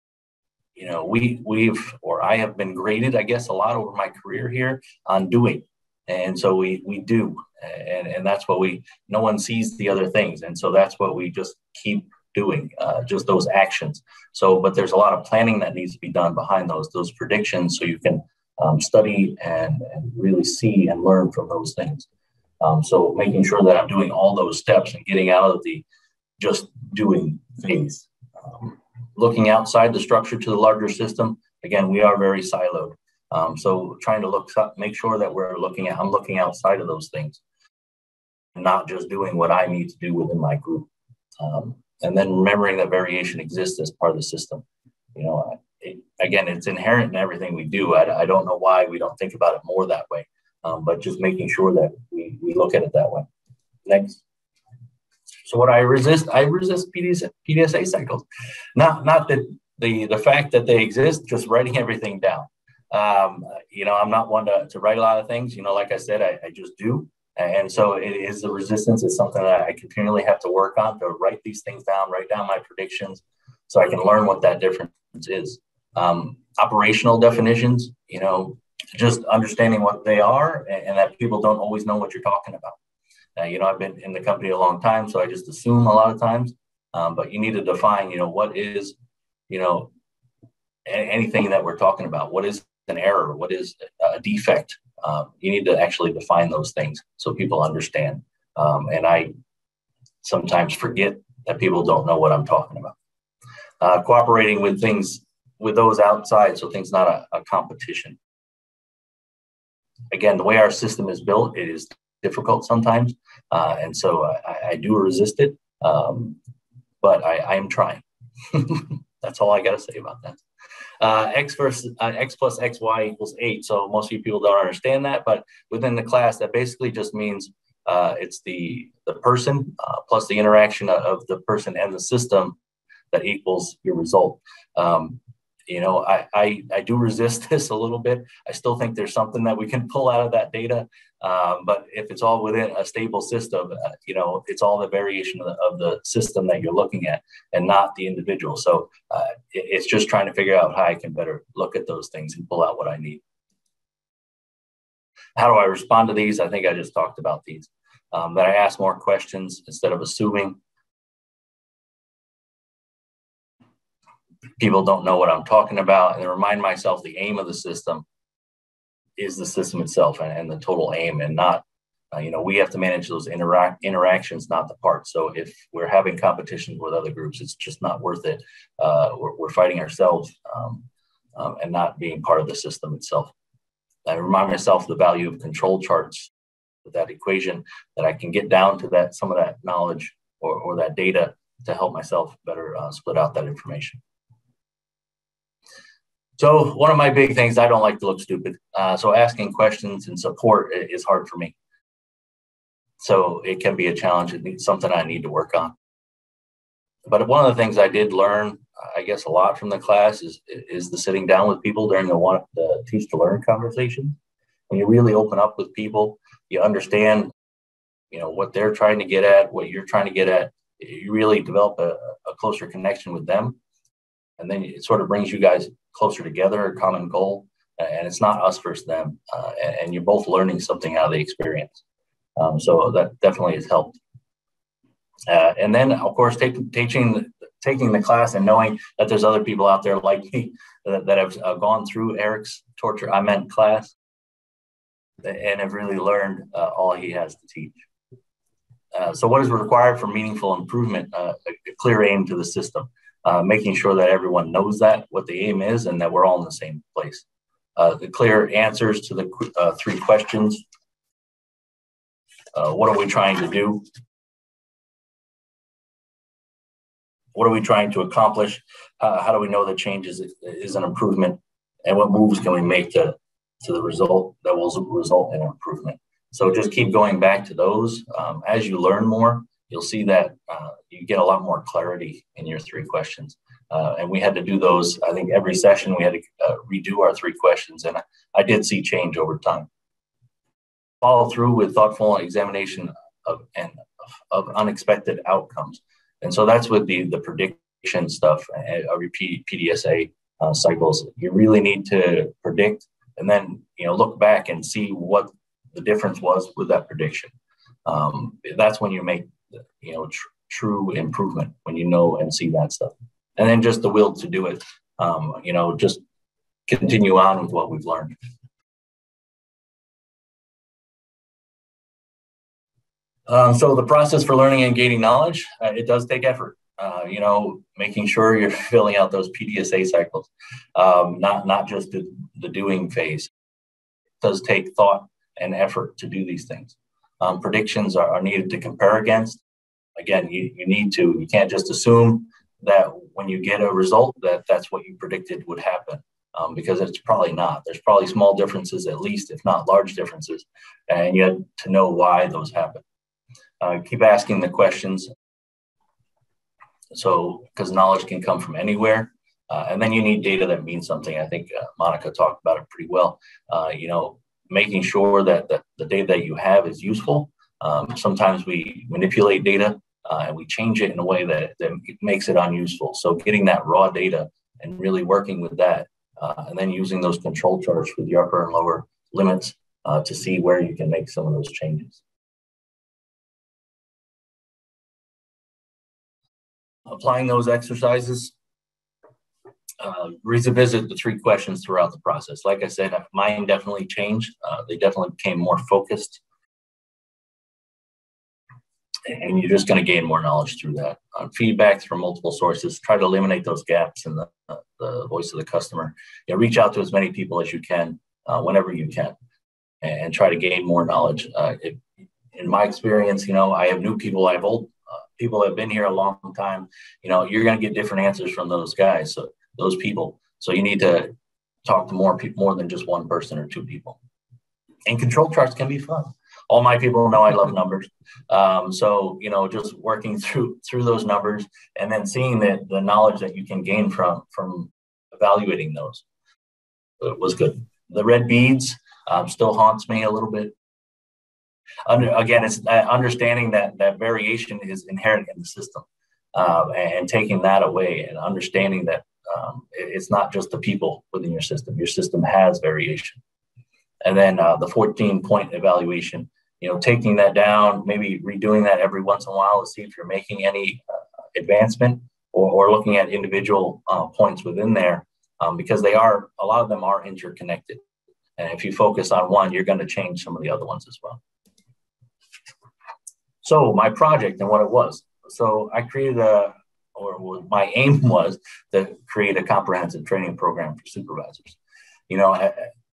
You know, we, we've, or I have been graded, I guess, a lot over my career here on doing. And so we, we do, and, and that's what we, no one sees the other things. And so that's what we just keep doing, uh, just those actions. So, but there's a lot of planning that needs to be done behind those, those predictions, so you can um, study and, and really see and learn from those things. Um, so making sure that I'm doing all those steps and getting out of the just doing phase. Um, looking outside the structure to the larger system. Again, we are very siloed. Um, so trying to look, make sure that we're looking at, I'm looking outside of those things, not just doing what I need to do within my group. Um, and then remembering that variation exists as part of the system. You know, it, again, it's inherent in everything we do. I, I don't know why we don't think about it more that way, um, but just making sure that we, we look at it that way. Next. So what I resist, I resist P D S A cycles. Not, not that the, the fact that they exist, just writing everything down. Um, you know, I'm not one to, to write a lot of things, you know, like I said, I, I just do. And so it is the resistance. It's something that I continually have to work on, to write these things down, write down my predictions, so I can learn what that difference is. Um, operational definitions, you know, just understanding what they are, and, and that people don't always know what you're talking about. Uh, you know, I've been in the company a long time, so I just assume a lot of times, um, but you need to define, you know, what is, you know, a- anything that we're talking about. What is an error? What is a defect? Um, you need to actually define those things so people understand. Um, and I sometimes forget that people don't know what I'm talking about. Uh, cooperating with things, with those outside, so things not a, a competition. Again, the way our system is built, it is difficult sometimes. Uh, and so I, I do resist it, um, but I, I am trying. That's all I got to say about that. Uh, X versus uh, X plus X Y equals eight. So most of you people don't understand that, but within the class, that basically just means uh, it's the, the person uh, plus the interaction of the person and the system that equals your result. Um, you know, I, I, I do resist this a little bit. I still think there's something that we can pull out of that data. Um, but if it's all within a stable system, uh, you know, it's all the variation of the, of the system that you're looking at and not the individual. So uh, it, it's just trying to figure out how I can better look at those things and pull out what I need. How do I respond to these? I think I just talked about these, um, that I ask more questions instead of assuming. People don't know what I'm talking about, and remind myself the aim of the system is the system itself and, and the total aim, and not, uh, you know, we have to manage those interact interactions, not the parts. So if we're having competitions with other groups, it's just not worth it. Uh, we're, we're fighting ourselves um, um, and not being part of the system itself. I remind myself the value of control charts, with that equation, that I can get down to that, some of that knowledge or, or that data to help myself better uh, split out that information. So one of my big things, I don't like to look stupid. Uh, so asking questions and support is hard for me. So it can be a challenge. It's something I need to work on. But one of the things I did learn, I guess, a lot from the class is, is the sitting down with people during the, one, the teach to learn conversation. When you really open up with people, you understand, you know, what they're trying to get at, what you're trying to get at. You really develop a, a closer connection with them. And then it sort of brings you guys closer together, a common goal. And it's not us versus them. Uh, and, and you're both learning something out of the experience. Um, so that definitely has helped. Uh, and then, of course, take, teaching, taking the class and knowing that there's other people out there like me that, that have uh, gone through Eric's torture, I meant class, and have really learned uh, all he has to teach. Uh, so what is required for meaningful improvement? Uh, a, a clear aim to the system, uh, making sure that everyone knows that, what the aim is, and that we're all in the same place. Uh, the clear answers to the uh, three questions. Uh, what are we trying to do? What are we trying to accomplish? Uh, how do we know that change is, is an improvement? And what moves can we make to, to the result that will result in improvement? So just keep going back to those. Um, as you learn more, you'll see that uh, you get a lot more clarity in your three questions. Uh, and we had to do those, I think every session we had to uh, redo our three questions. And I, I did see change over time. Follow through with thoughtful examination of, and of unexpected outcomes. And so that's with the, the prediction stuff, uh, repeat P D S A uh, cycles. You really need to predict and then, you know, look back and see what the difference was with that prediction. Um, that's when you make, you know, tr- true improvement, when you know and see that stuff. And then just the will to do it, um, you know, just continue on with what we've learned. Um, so the process for learning and gaining knowledge, uh, it does take effort. Uh, you know, making sure you're filling out those P D S A cycles, um, not not just the, the doing phase. It does take thought and effort to do these things. Um, predictions are, are needed to compare against. Again, you, you need to, you can't just assume that when you get a result that that's what you predicted would happen, um, because it's probably not. There's probably small differences, at least, if not large differences, and you have to know why those happen. Uh, keep asking the questions. So, because knowledge can come from anywhere. Uh, and then you need data that means something. I think uh, Monica talked about it pretty well. Uh, you know, making sure that, that the data that you have is useful. Um, sometimes we manipulate data uh, and we change it in a way that, that makes it unuseful. So getting that raw data and really working with that, uh, and then using those control charts with the upper and lower limits uh, to see where you can make some of those changes. Applying those exercises, uh, revisit the three questions throughout the process. Like I said, mine definitely changed. Uh, they definitely became more focused. And you're just going to gain more knowledge through that. On feedback from multiple sources, try to eliminate those gaps in the, uh, the voice of the customer. You know, reach out to as many people as you can, uh, whenever you can, and, and try to gain more knowledge. Uh, it, in my experience, you know, I have new people, I have old uh, people that have been here a long time. You know, you're going to get different answers from those guys, so those people. So you need to talk to more people, more than just one person or two people. And control charts can be fun. All my people know I love numbers. Um, so, you know, just working through through those numbers and then seeing that the knowledge that you can gain from from evaluating those was good. The red beads um, still haunts me a little bit. Under, again, it's understanding that that variation is inherent in the system, uh, and taking that away and understanding that um, it's not just the people within your system. Your system has variation. And then uh, the fourteen point evaluation, you know, taking that down, maybe redoing that every once in a while to see if you're making any uh, advancement, or, or looking at individual uh, points within there, um, because they are, a lot of them are interconnected. And if you focus on one, you're going to change some of the other ones as well. So my project and what it was. So I created a, or my aim was to create a comprehensive training program for supervisors. You know, I,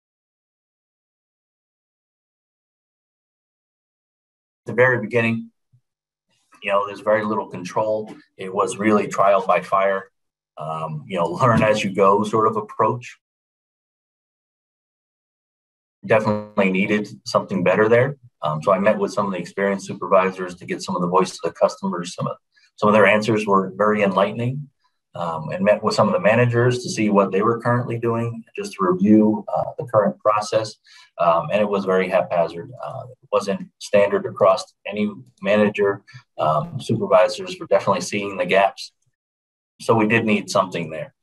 the very beginning, you know, there's very little control. It was really trial by fire, um, you know, learn as you go sort of approach. Definitely needed something better there. Um, so I met with some of the experienced supervisors to get some of the voice of the customers. Some of, some of their answers were very enlightening, um, and met with some of the managers to see what they were currently doing, just to review uh, the current process. Um, and it was very haphazard. Uh, it wasn't standard across any manager. Um, supervisors were definitely seeing the gaps. So we did need something there.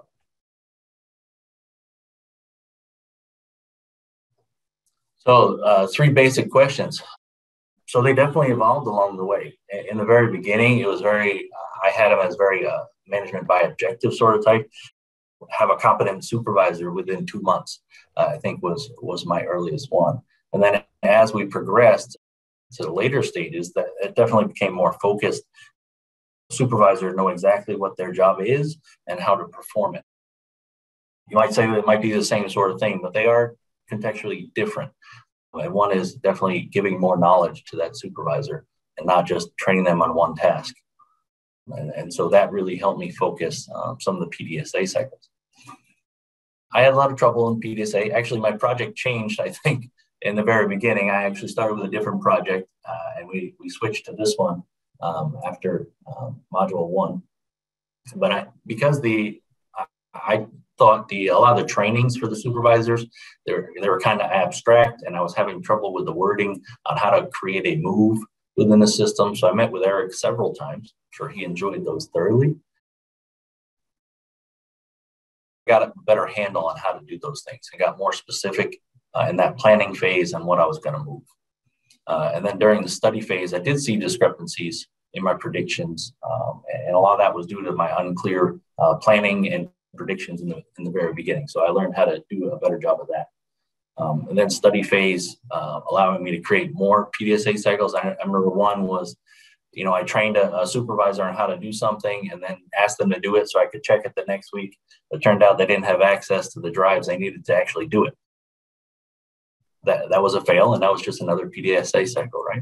So uh, three basic questions. So they definitely evolved along the way. In the very beginning, it was very, I had them as very uh, management by objective sort of type. Have a competent supervisor within two months, uh, I think was, was my earliest one. And then as we progressed, to the later stages, that it definitely became more focused. Supervisors know exactly what their job is and how to perform it. You might say that it might be the same sort of thing, but they are contextually different. And one is definitely giving more knowledge to that supervisor and not just training them on one task. And, and so that really helped me focus um, some of the P D S A cycles. I had a lot of trouble in P D S A. Actually, my project changed, I think, in the very beginning. I actually started with a different project, uh, and we, we switched to this one um, after um, module one. But I, because the I, I thought the a lot of the trainings for the supervisors, they were, they were kind of abstract, and I was having trouble with the wording on how to create a move within the system. So I met with Eric several times. I'm sure he enjoyed those thoroughly. Got a better handle on how to do those things. I got more specific uh, in that planning phase on what I was going to move. Uh, and then during the study phase, I did see discrepancies in my predictions. Um, and a lot of that was due to my unclear uh, planning and predictions in the, in the very beginning. So I learned how to do a better job of that. Um, and then study phase, uh, allowing me to create more P D S A cycles. I, I remember one was, you know, I trained a, a supervisor on how to do something and then asked them to do it so I could check it the next week. It turned out they didn't have access to the drives they needed to actually do it. That, that was a fail, and that was just another P D S A cycle, right?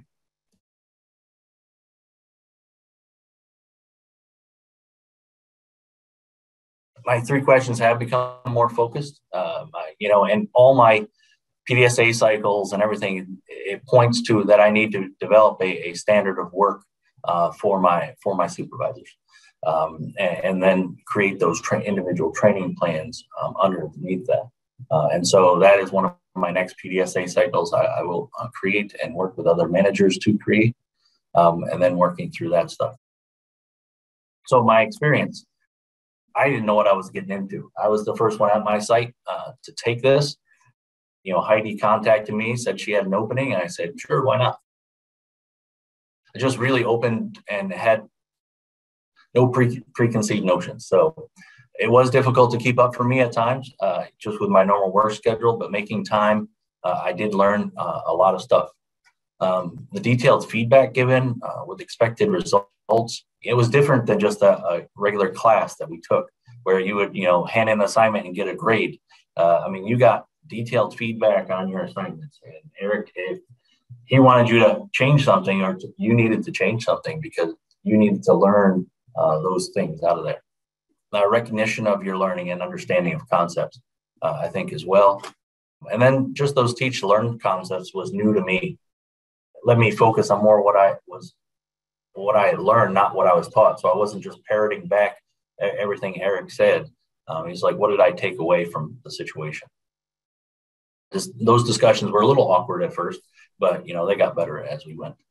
My three questions have become more focused, um, I, you know, and all my P D S A cycles and everything, it points to that I need to develop a, a standard of work uh, for my for my supervisors, um, and, and then create those tra individual training plans um, underneath that. Uh, and so that is one of my next P D S A cycles. I, I will uh, create and work with other managers to create, um, and then working through that stuff. So my experience, I didn't know what I was getting into. I was the first one at my site uh, to take this. You know, Heidi contacted me, said she had an opening, and I said, sure, why not? I just really opened and had no pre preconceived notions. So it was difficult to keep up for me at times, uh, just with my normal work schedule, but making time, uh, I did learn uh, a lot of stuff. Um, the detailed feedback given uh, with expected results, it was different than just a, a regular class that we took where you would, you know, hand in an assignment and get a grade. Uh, I mean, you got detailed feedback on your assignments. And Eric, if he wanted you to change something or to, you needed to change something because you needed to learn uh, those things out of there. Uh, recognition of your learning and understanding of concepts, uh, I think, as well. And then just those teach learn concepts was new to me. Let me focus on more what I was, what I learned, not what I was taught. So I wasn't just parroting back everything Eric said. Um, he's like, what did I take away from the situation? This, those discussions were a little awkward at first, but you know, they got better as we went.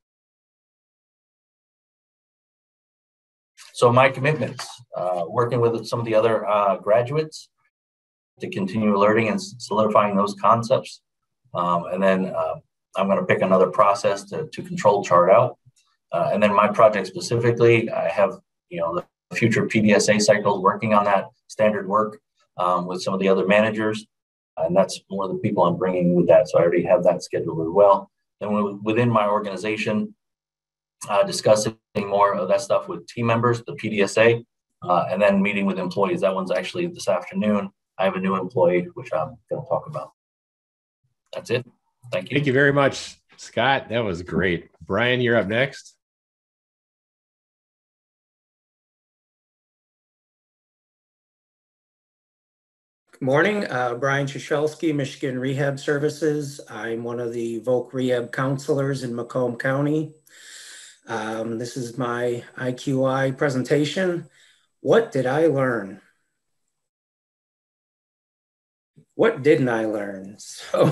So my commitments, uh, working with some of the other uh, graduates to continue learning and solidifying those concepts. Um, and then uh, I'm going to pick another process to, to control chart out. Uh, and then my project specifically, I have, you know, the future P D S A cycles working on that standard work um, with some of the other managers. And that's one of the people I'm bringing with that. So I already have that scheduled as well. And within my organization, uh, discussing more of that stuff with team members, the P D S A, uh, and then meeting with employees. That one's actually this afternoon. I have a new employee, which I'm going to talk about. That's it. Thank you. Thank you very much, Scott. That was great. Brian, you're up next. Good morning, uh, Brian Chashelski, Michigan Rehab Services. I'm one of the V O C Rehab counselors in Macomb County. Um, this is my I Q I presentation. What did I learn? What didn't I learn? So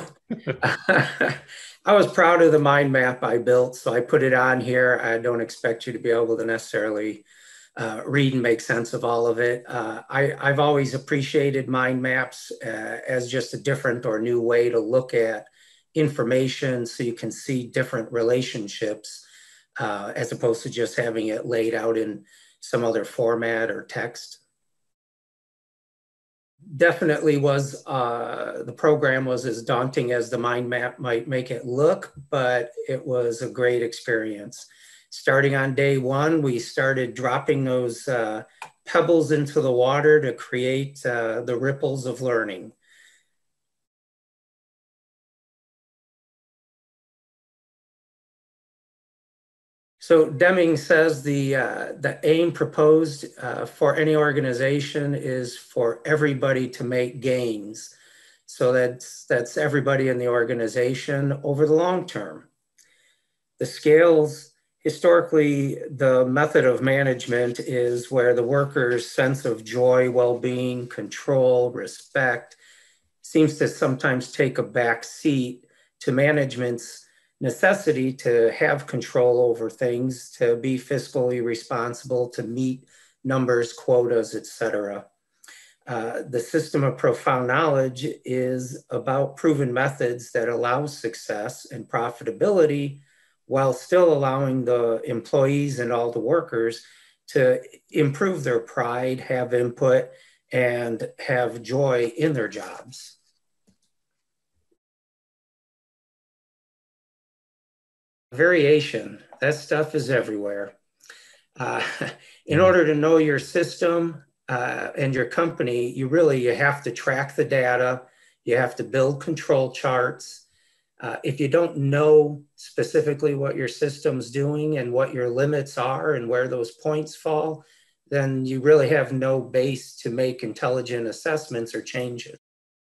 I was proud of the mind map I built, so I put it on here. I don't expect you to be able to necessarily Uh, read and make sense of all of it. Uh, I, I've always appreciated mind maps uh, as just a different or new way to look at information so you can see different relationships uh, as opposed to just having it laid out in some other format or text. definitely was, uh, the program was as daunting as the mind map might make it look, but it was a great experience. Starting on day one, we started dropping those uh, pebbles into the water to create uh, the ripples of learning. So Deming says the, uh, the aim proposed uh, for any organization is for everybody to make gains. So that's, that's everybody in the organization over the long term. The scales, historically, the method of management is where the worker's sense of joy, well-being, control, respect seems to sometimes take a back seat to management's necessity to have control over things, to be fiscally responsible, to meet numbers, quotas, et cetera. Uh, the system of profound knowledge is about proven methods that allow success and profitability while still allowing the employees and all the workers to improve their pride, have input, and have joy in their jobs. Variation, that stuff is everywhere. Uh, in order to know your system uh, and your company, you really, you have to track the data, you have to build control charts. Uh, if you don't know specifically what your system's doing and what your limits are and where those points fall, then you really have no base to make intelligent assessments or changes.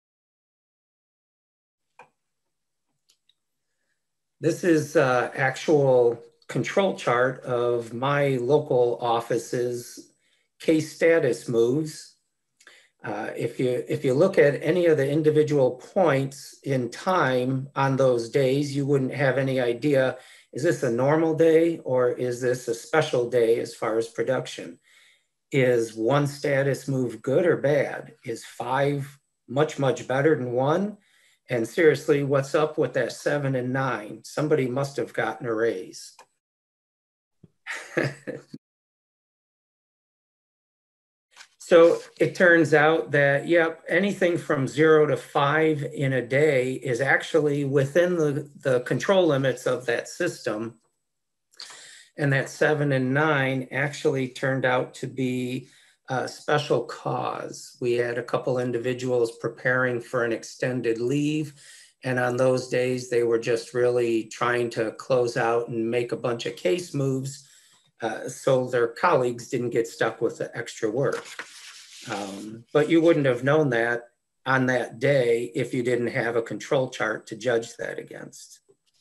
This is uh, actual control chart of my local office's case status moves. Uh, if you if you look at any of the individual points in time on those days, you wouldn't have any idea, is this a normal day or is this a special day as far as production? Is one status move good or bad? Is five much, much better than one? And seriously, what's up with that seven and nine? Somebody must have gotten a raise. So it turns out that, yep, anything from zero to five in a day is actually within the, the control limits of that system. And that seven and nine actually turned out to be a special cause. We had a couple individuals preparing for an extended leave. And on those days, they were just really trying to close out and make a bunch of case moves uh, so their colleagues didn't get stuck with the extra work. Um, but you wouldn't have known that on that day if you didn't have a control chart to judge that against.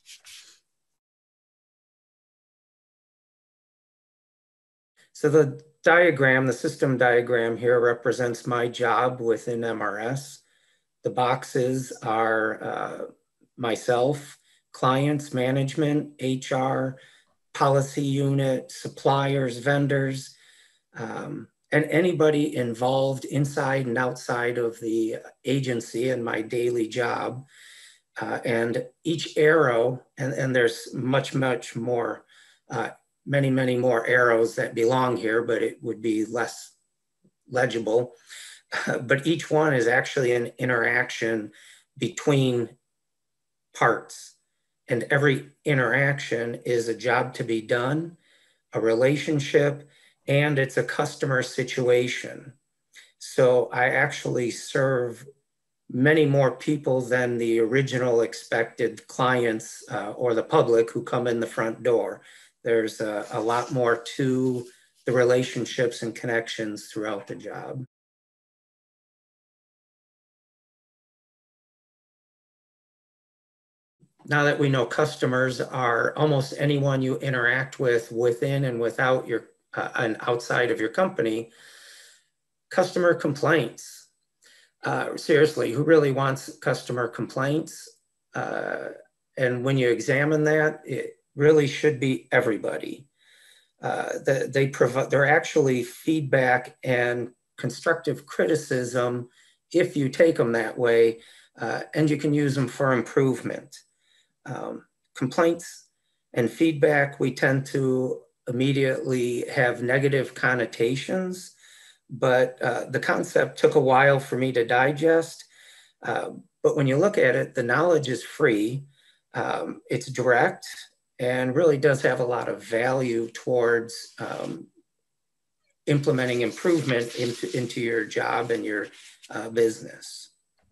So the diagram, the system diagram here represents my job within M R S. The boxes are uh, myself, clients, management, H R, policy unit, suppliers, vendors, um, and anybody involved inside and outside of the agency and my daily job. Uh, and each arrow, and, and there's much, much more, uh, many, many more arrows that belong here, but it would be less legible. But each one is actually an interaction between parts. And every interaction is a job to be done, a relationship, and it's a customer situation. So I actually serve many more people than the original expected clients uh, or the public who come in the front door. There's a, a lot more to the relationships and connections throughout the job. Now that we know customers are almost anyone you interact with within and without your uh, and outside of your company, customer complaints. Uh, seriously, who really wants customer complaints? Uh, and when you examine that, it really should be everybody. Uh, the, they provide, they're actually feedback and constructive criticism if you take them that way, uh, and you can use them for improvement. Um, complaints and feedback, we tend to immediately have negative connotations, but uh, the concept took a while for me to digest. Uh, but when you look at it, the knowledge is free, um, it's direct, and really does have a lot of value towards um, implementing improvement into, into your job and your uh, business.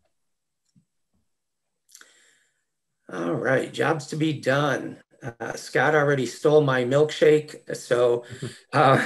All right, jobs to be done. Uh, Scott already stole my milkshake, so uh,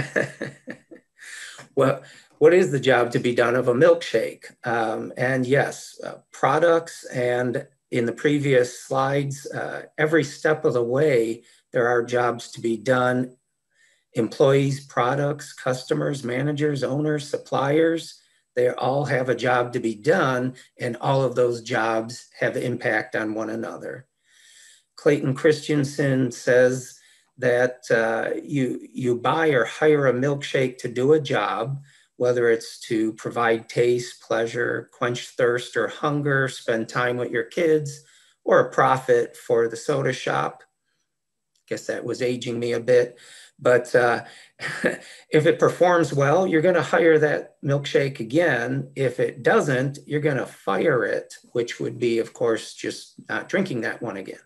well, what is the job to be done of a milkshake? Um, and yes, uh, products, and in the previous slides, uh, every step of the way, there are jobs to be done. Employees, products, customers, managers, owners, suppliers, they all have a job to be done, and all of those jobs have impact on one another. Clayton Christensen says that uh, you, you buy or hire a milkshake to do a job, whether it's to provide taste, pleasure, quench thirst or hunger, spend time with your kids, or a profit for the soda shop. Guess that was aging me a bit. But uh, if it performs well, you're going to hire that milkshake again. If it doesn't, you're going to fire it, which would be, of course, just not drinking that one again.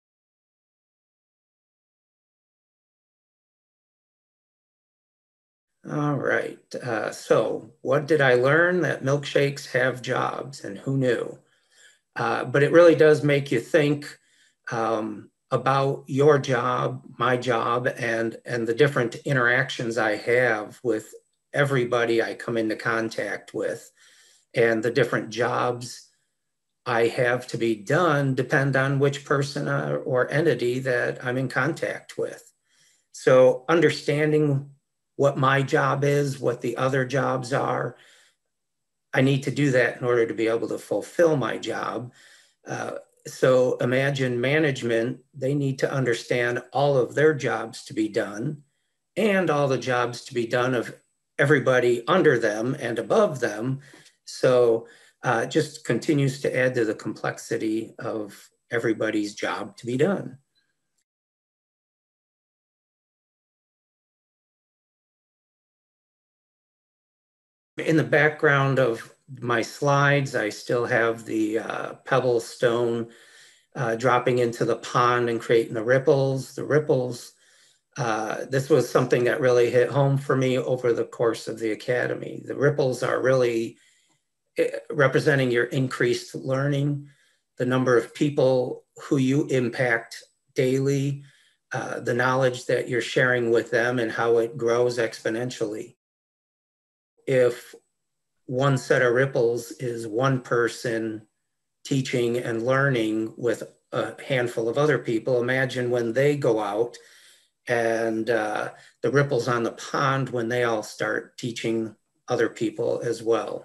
All right, uh, so what did I learn? That milkshakes have jobs, and who knew? Uh, but it really does make you think um, about your job, my job, and, and the different interactions I have with everybody I come into contact with, and the different jobs I have to be done depend on which person or entity that I'm in contact with. So understanding what my job is, what the other jobs are, I need to do that in order to be able to fulfill my job. Uh, so imagine management, they need to understand all of their jobs to be done and all the jobs to be done of everybody under them and above them. So uh, just continues to add to the complexity of everybody's job to be done. In the background of my slides, I still have the uh, pebble stone uh, dropping into the pond and creating the ripples. The ripples, uh, this was something that really hit home for me over the course of the academy. The ripples are really representing your increased learning, the number of people who you impact daily, uh, the knowledge that you're sharing with them and how it grows exponentially. If one set of ripples is one person teaching and learning with a handful of other people, imagine when they go out and uh, the ripples on the pond when they all start teaching other people as well.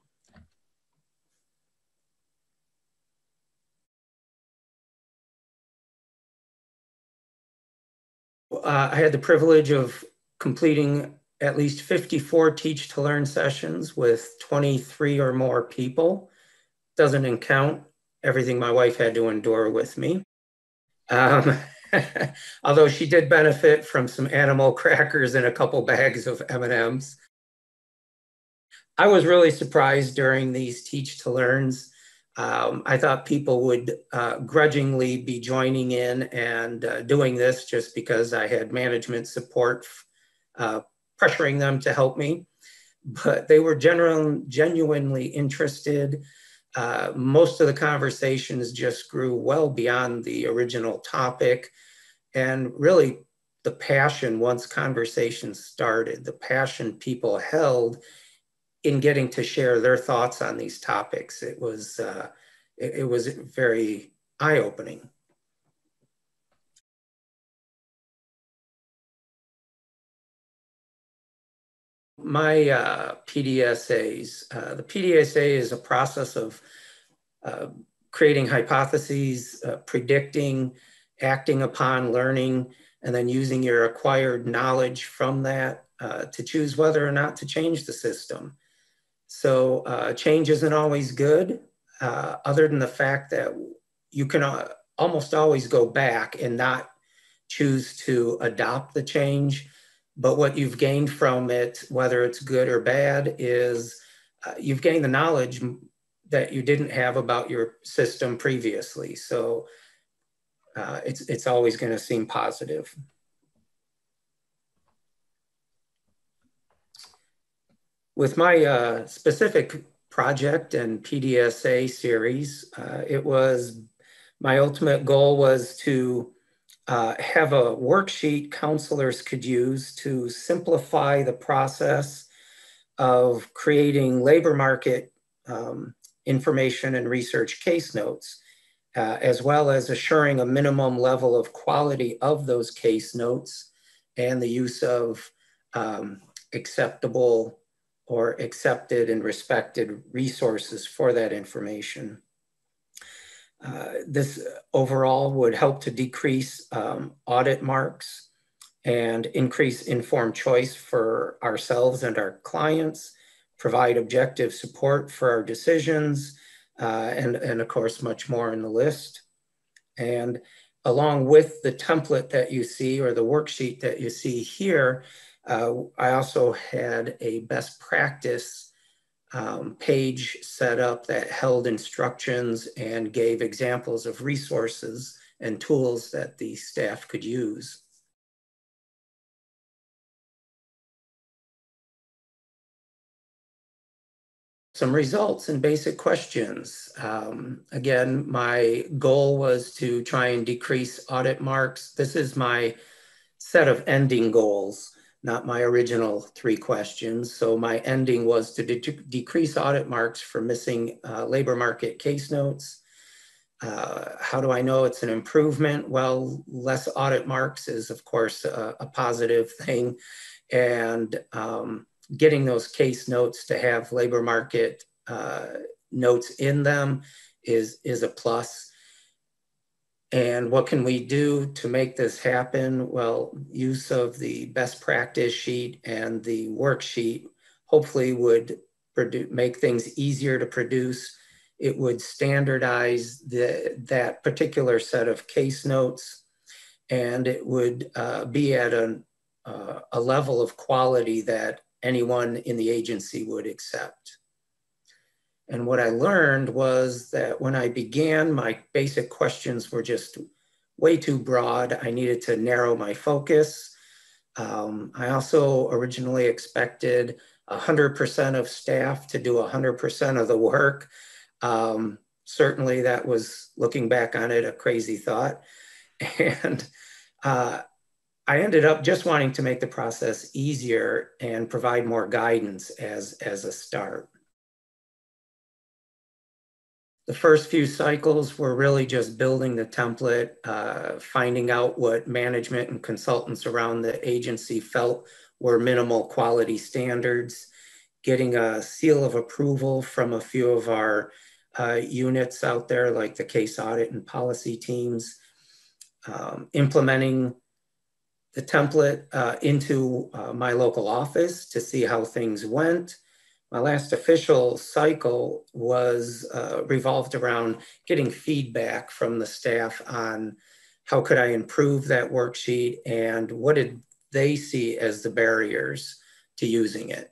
Uh, I had the privilege of completing at least fifty-four Teach to Learn sessions with twenty-three or more people. Doesn't count everything my wife had to endure with me. Um, although she did benefit from some animal crackers and a couple bags of M and M's. I was really surprised during these Teach to Learns. Um, I thought people would uh, grudgingly be joining in and uh, doing this just because I had management support uh, pressuring them to help me, but they were general, genuinely interested. Uh, most of the conversations just grew well beyond the original topic, and really the passion, once conversations started, the passion people held in getting to share their thoughts on these topics, it was, uh, it, it was very eye-opening. My uh, P D S As, uh, the P D S A is a process of uh, creating hypotheses, uh, predicting, acting upon, learning, and then using your acquired knowledge from that uh, to choose whether or not to change the system. So uh, change isn't always good, uh, other than the fact that you can uh, almost always go back and not choose to adopt the change. but what you've gained from it, whether it's good or bad, is uh, you've gained the knowledge that you didn't have about your system previously. So uh, it's, it's always going to seem positive. With my uh, specific project and P D S A series, uh, it was, my ultimate goal was to uh, have a worksheet counselors could use to simplify the process of creating labor market um, information and research case notes, uh, as well as assuring a minimum level of quality of those case notes and the use of um, acceptable or accepted and respected resources for that information. Uh, this overall would help to decrease um, audit marks and increase informed choice for ourselves and our clients, provide objective support for our decisions, uh, and, and of course, much more in the list. And along with the template that you see or the worksheet that you see here, uh, I also had a best practice um, page set up that held instructions and gave examples of resources and tools that the staff could use. Some results and basic questions. Um, again, my goal was to try and decrease audit marks. This is my set of ending goals, not my original three questions. So my ending was to de decrease audit marks for missing uh, labor market case notes. Uh, how do I know it's an improvement? Well, less audit marks is of course a, a positive thing. And um, getting those case notes to have labor market uh, notes in them is, is a plus. And what can we do to make this happen? Well, use of the best practice sheet and the worksheet hopefully would make things easier to produce. It would standardize the, that particular set of case notes, and it would uh, be at a, uh, a level of quality that anyone in the agency would accept. And what I learned was that when I began, my basic questions were just way too broad. I needed to narrow my focus. Um, I also originally expected one hundred percent of staff to do one hundred percent of the work. Um, certainly that was, looking back on it, a crazy thought. And uh, I ended up just wanting to make the process easier and provide more guidance as, as a start. The first few cycles were really just building the template, uh, finding out what management and consultants around the agency felt were minimal quality standards, getting a seal of approval from a few of our uh, units out there, like the case audit and policy teams, um, implementing the template uh, into uh, my local office to see how things went. My last official cycle was uh, revolved around getting feedback from the staff on how could I improve that worksheet and what did they see as the barriers to using it.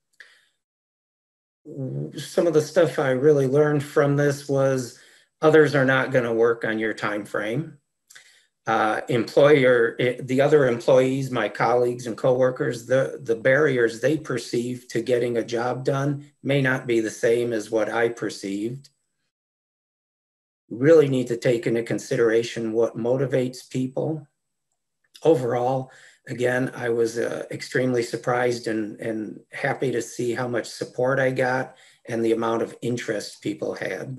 Some of the stuff I really learned from this was others are not going to work on your time frame. Uh, employer, the other employees, my colleagues and coworkers, the, the barriers they perceive to getting a job done may not be the same as what I perceived. Really need to take into consideration what motivates people. Overall, again, I was uh, extremely surprised and, and happy to see how much support I got and the amount of interest people had.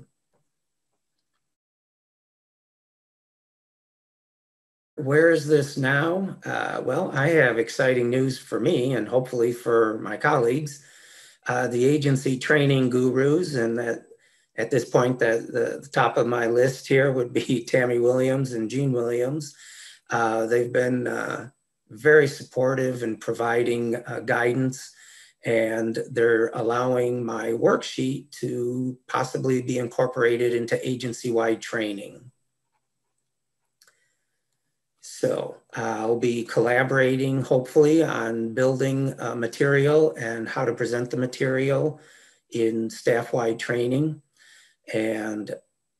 Where is this now? Uh, well, I have exciting news for me and hopefully for my colleagues, uh, the agency training gurus, and that at this point that the, the top of my list here would be Tammy Williams and Jean Williams. Uh, they've been uh, very supportive in providing uh, guidance, and they're allowing my worksheet to possibly be incorporated into agency-wide training. So I'll be collaborating, hopefully, on building uh, material and how to present the material in staff-wide training. And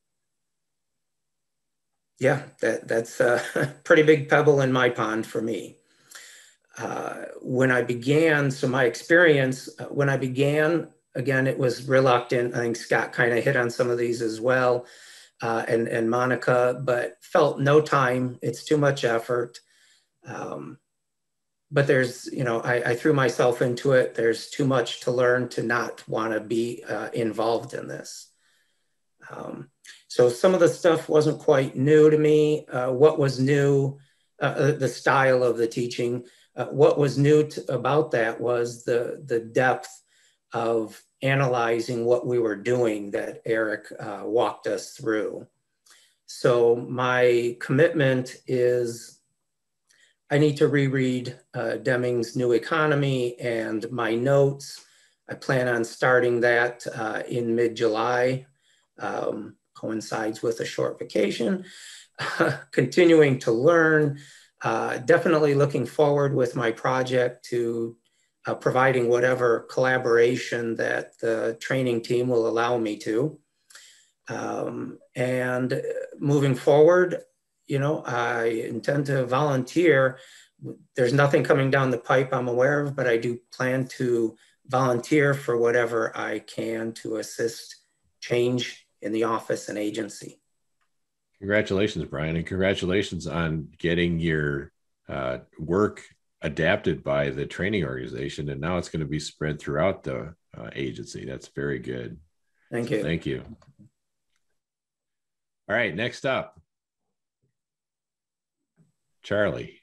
yeah, that, that's a pretty big pebble in my pond for me. Uh, when I began, so my experience, uh, when I began, again, it was reluctant. I think Scott kind of hit on some of these as well, uh, and, and Monica, but felt no time. It's too much effort. Um, but there's, you know, I, I threw myself into it. There's too much to learn to not want to be uh, involved in this. Um, so some of the stuff wasn't quite new to me. Uh, what was new, uh, the style of the teaching, uh, what was new to, about that was the, the depth of analyzing what we were doing that Eric uh, walked us through. So my commitment is I need to reread uh, Deming's New Economy and my notes. I plan on starting that uh, in mid-July. Um, coincides with a short vacation, uh, continuing to learn, uh, definitely looking forward with my project to uh, providing whatever collaboration that the training team will allow me to. Um, and moving forward, you know, I intend to volunteer. There's nothing coming down the pipe I'm aware of, but I do plan to volunteer for whatever I can to assist change in the office and agency. Congratulations, Brian, and congratulations on getting your uh, work adapted by the training organization, and now it's going to be spread throughout the uh, agency. That's very good. Thank so you. Thank you. All right, next up, Charlie.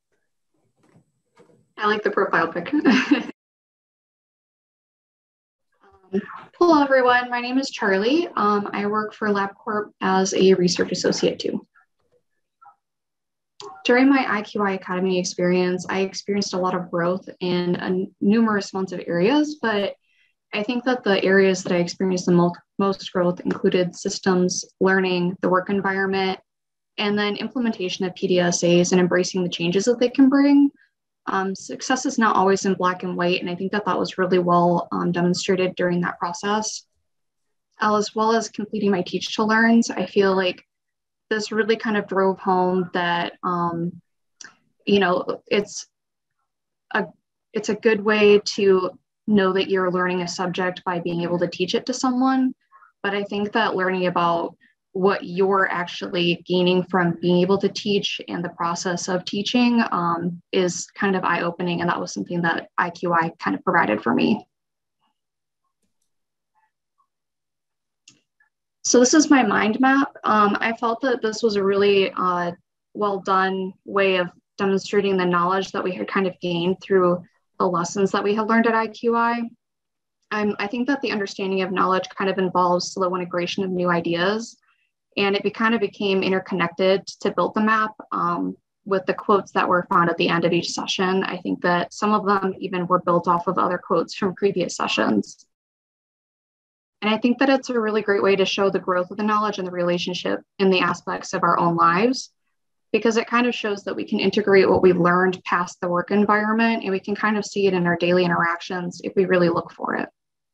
I like the profile pic. Hello, everyone. My name is Charlie. Um, I work for LabCorp as a research associate too. During my I Q I Academy experience, I experienced a lot of growth in a numerous amounts of areas, but I think that the areas that I experienced the most, most growth included systems, learning, the work environment, and then implementation of P D S As and embracing the changes that they can bring. Um, success is not always in black and white, and I think that that was really well um, demonstrated during that process. As well as completing my Teach to Learns, I feel like this really kind of drove home that, um, you know, it's a, it's a good way to know that you're learning a subject by being able to teach it to someone. But I think that learning about what you're actually gaining from being able to teach and the process of teaching um, is kind of eye-opening. And that was something that I Q I kind of provided for me. So this is my mind map. Um, I felt that this was a really uh, well done way of demonstrating the knowledge that we had kind of gained through the lessons that we had learned at I Q I. Um, I think that the understanding of knowledge kind of involves slow integration of new ideas. And it be, kind of became interconnected to build the map um, with the quotes that were found at the end of each session. I think that some of them even were built off of other quotes from previous sessions. And I think that it's a really great way to show the growth of the knowledge and the relationship in the aspects of our own lives, because it kind of shows that we can integrate what we learned past the work environment, and we can kind of see it in our daily interactions if we really look for it.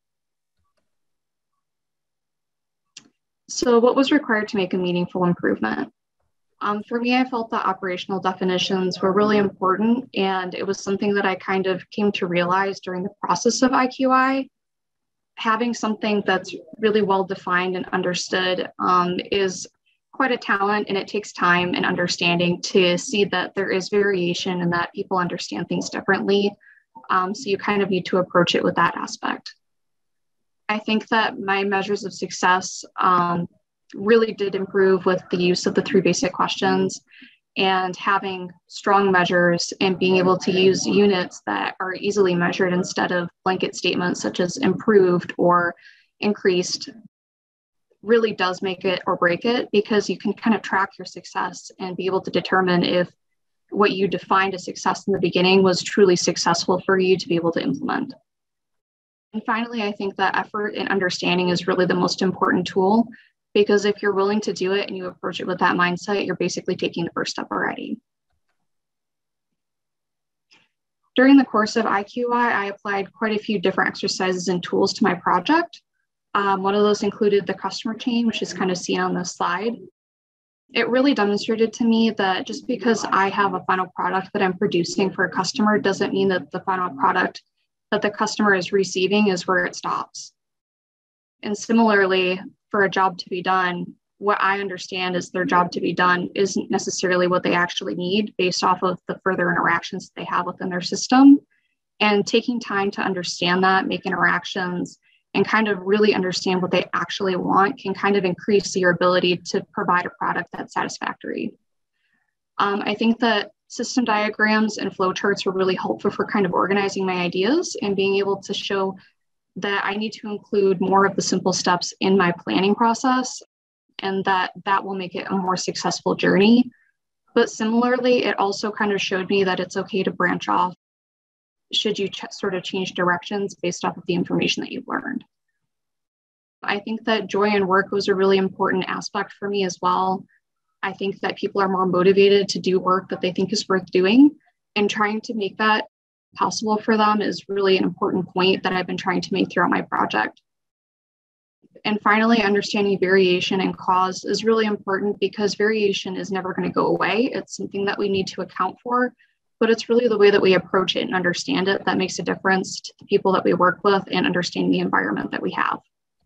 So what was required to make a meaningful improvement? Um, for me, I felt that operational definitions were really important, and it was something that I kind of came to realize during the process of I Q I. Having something that's really well defined and understood um, is quite a talent, and it takes time and understanding to see that there is variation and that people understand things differently. Um, so you kind of need to approach it with that aspect. I think that my measures of success um, really did improve with the use of the three basic questions and having strong measures and being able to use units that are easily measured instead of blanket statements such as improved or increased really does make it or break it, because you can kind of track your success and be able to determine if what you defined as success in the beginning was truly successful for you to be able to implement. And finally, I think that effort and understanding is really the most important tool, because if you're willing to do it and you approach it with that mindset, you're basically taking the first step already. During the course of I Q I, I applied quite a few different exercises and tools to my project. Um, one of those included the customer chain, which is kind of seen on this slide. It really demonstrated to me that just because I have a final product that I'm producing for a customer doesn't mean that the final product that the customer is receiving is where it stops. And similarly, for a job to be done, what I understand is their job to be done isn't necessarily what they actually need based off of the further interactions they have within their system. And taking time to understand that, make interactions, and kind of really understand what they actually want can kind of increase your ability to provide a product that's satisfactory. Um, I think that system diagrams and flowcharts were really helpful for kind of organizing my ideas and being able to show that I need to include more of the simple steps in my planning process, and that that will make it a more successful journey. But similarly, it also kind of showed me that it's okay to branch off should you ch- sort of change directions based off of the information that you've learned. I think that joy in work was a really important aspect for me as well. I think that people are more motivated to do work that they think is worth doing, and trying to make that possible for them is really an important point that I've been trying to make throughout my project. And finally, understanding variation and cause is really important because variation is never going to go away. It's something that we need to account for, but it's really the way that we approach it and understand it that makes a difference to the people that we work with and understanding the environment that we have.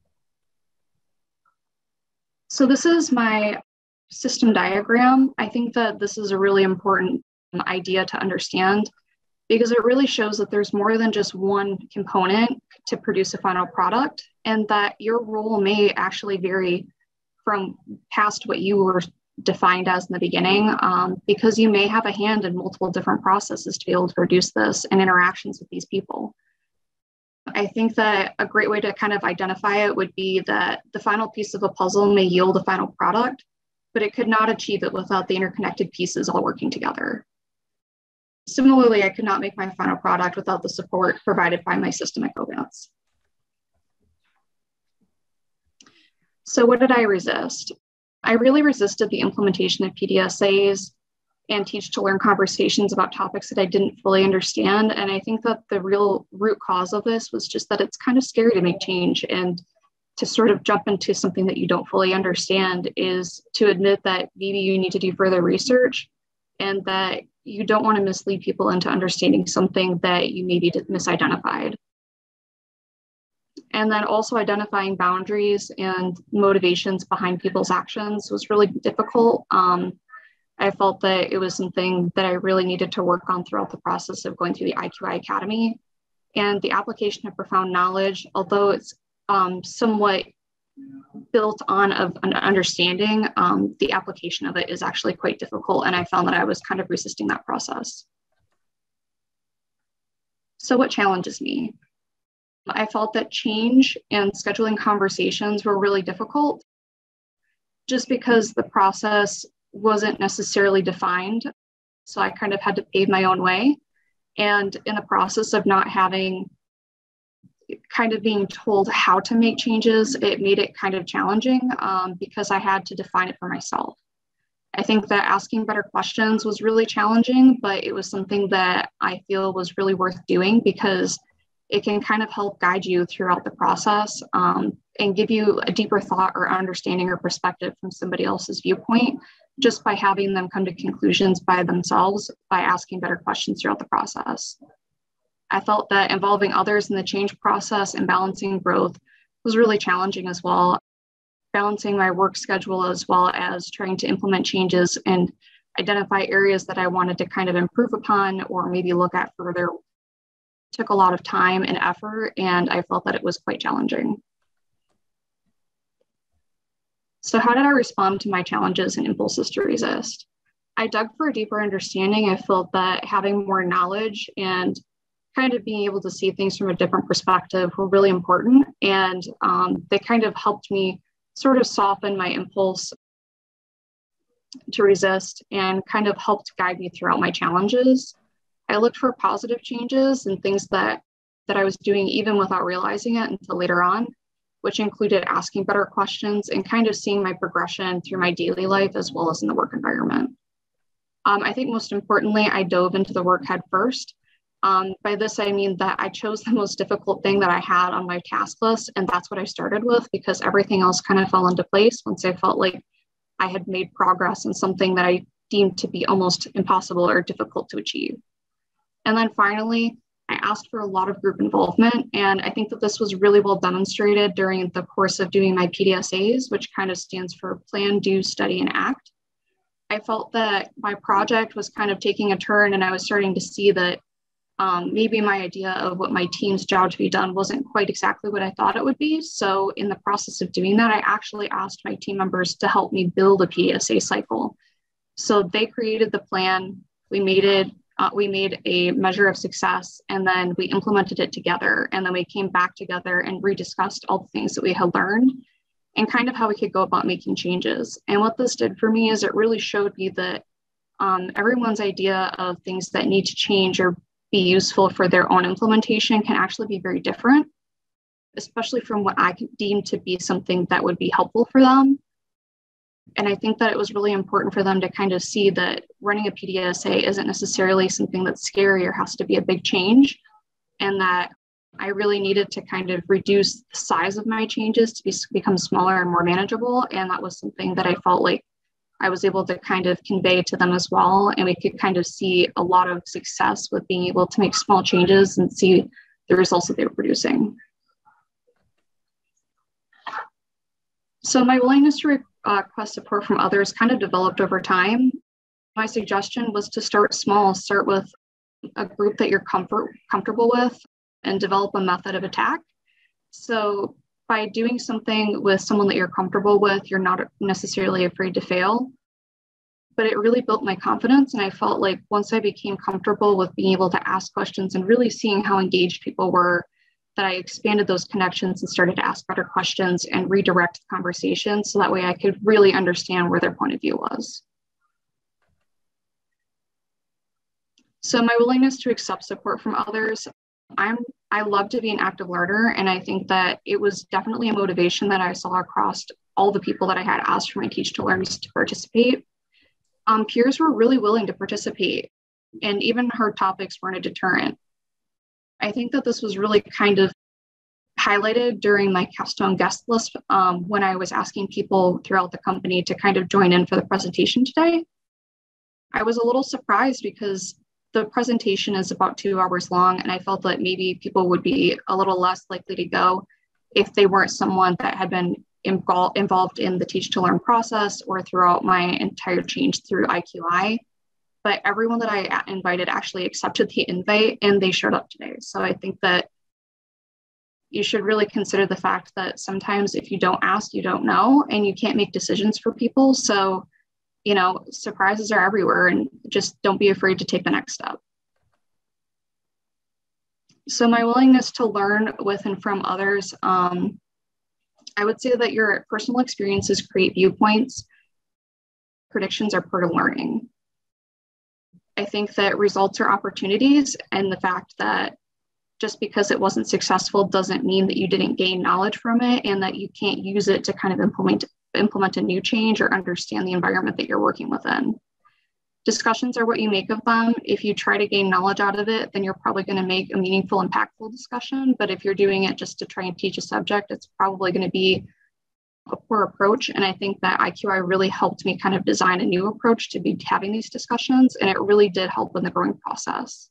So this is my system diagram. I think that this is a really important idea to understand because it really shows that there's more than just one component to produce a final product, and that your role may actually vary from past what you were defined as in the beginning, um, because you may have a hand in multiple different processes to be able to produce this and interactions with these people. I think that a great way to kind of identify it would be that the final piece of a puzzle may yield a final product, but it could not achieve it without the interconnected pieces all working together. Similarly, I could not make my final product without the support provided by my system at Covance. So what did I resist? I really resisted the implementation of P D S As and teach to learn conversations about topics that I didn't fully understand. And I think that the real root cause of this was just that it's kind of scary to make change, and to sort of jump into something that you don't fully understand is to admit that maybe you need to do further research and that you don't want to mislead people into understanding something that you maybe misidentified. And then also identifying boundaries and motivations behind people's actions was really difficult. Um, I felt that it was something that I really needed to work on throughout the process of going through the I Q I Academy. And the application of profound knowledge, although it's um, somewhat built on of an understanding, um, the application of it is actually quite difficult. And I found that I was kind of resisting that process. So what challenges me? I felt that change and scheduling conversations were really difficult just because the process wasn't necessarily defined. So I kind of had to pave my own way. And in the process of not having kind of being told how to make changes, it made it kind of challenging um, because I had to define it for myself. I think that asking better questions was really challenging, but it was something that I feel was really worth doing because it can kind of help guide you throughout the process um, and give you a deeper thought or understanding or perspective from somebody else's viewpoint, just by having them come to conclusions by themselves by asking better questions throughout the process. I felt that involving others in the change process and balancing growth was really challenging as well. Balancing my work schedule as well as trying to implement changes and identify areas that I wanted to kind of improve upon or maybe look at further took a lot of time and effort, and I felt that it was quite challenging. So how did I respond to my challenges and impulses to resist? I dug for a deeper understanding. I felt that having more knowledge and kind of being able to see things from a different perspective were really important. And um, they kind of helped me sort of soften my impulse to resist and kind of helped guide me throughout my challenges. I looked for positive changes and things that, that I was doing even without realizing it until later on, which included asking better questions and kind of seeing my progression through my daily life as well as in the work environment. Um, I think most importantly, I dove into the work head first Um, by this, I mean that I chose the most difficult thing that I had on my task list, and that's what I started with, because everything else kind of fell into place once I felt like I had made progress in something that I deemed to be almost impossible or difficult to achieve. And then finally, I asked for a lot of group involvement, and I think that this was really well demonstrated during the course of doing my P D S As, which kind of stands for Plan, Do, Study, and Act. I felt that my project was kind of taking a turn, and I was starting to see that Um, maybe my idea of what my team's job to be done wasn't quite exactly what I thought it would be. So in the process of doing that, I actually asked my team members to help me build a P D S A cycle. So they created the plan, we made it, uh, we made a measure of success, and then we implemented it together. And then we came back together and rediscussed all the things that we had learned and kind of how we could go about making changes. And what this did for me is it really showed me that um, everyone's idea of things that need to change or be useful for their own implementation can actually be very different, especially from what I deem to be something that would be helpful for them. And I think that it was really important for them to kind of see that running a P D S A isn't necessarily something that's scary or has to be a big change, and that I really needed to kind of reduce the size of my changes to be, become smaller and more manageable. And that was something that I felt like I was able to kind of convey to them as well. And we could kind of see a lot of success with being able to make small changes and see the results that they were producing. So my willingness to uh, request support from others kind of developed over time. My suggestion was to start small, start with a group that you're comfort, comfortable with and develop a method of attack. So by doing something with someone that you're comfortable with, you're not necessarily afraid to fail. But it really built my confidence. And I felt like once I became comfortable with being able to ask questions and really seeing how engaged people were, that I expanded those connections and started to ask better questions and redirect the conversation so that way I could really understand where their point of view was. So my willingness to accept support from others, I'm, I love to be an active learner. And I think that it was definitely a motivation that I saw across all the people that I had asked for my Teach to Learns to participate. Um, peers were really willing to participate, and even hard topics weren't a deterrent. I think that this was really kind of highlighted during my capstone guest list um, when I was asking people throughout the company to kind of join in for the presentation today. I was a little surprised because the presentation is about two hours long, and I felt that maybe people would be a little less likely to go if they weren't someone that had been invol- involved in the Teach to Learn process or throughout my entire change through I Q I. But everyone that I invited actually accepted the invite and they showed up today. So I think that you should really consider the fact that sometimes if you don't ask, you don't know, and you can't make decisions for people. So you know, surprises are everywhere, and just don't be afraid to take the next step. So my willingness to learn with and from others, um, I would say that your personal experiences create viewpoints. Predictions are part of learning. I think that results are opportunities, and the fact that just because it wasn't successful doesn't mean that you didn't gain knowledge from it and that you can't use it to kind of implement implement a new change or understand the environment that you're working within. Discussions are what you make of them. If you try to gain knowledge out of it, then you're probably going to make a meaningful, impactful discussion. But if you're doing it just to try and teach a subject, it's probably going to be a poor approach. And I think that I Q I really helped me kind of design a new approach to be having these discussions. And it really did help in the growing process.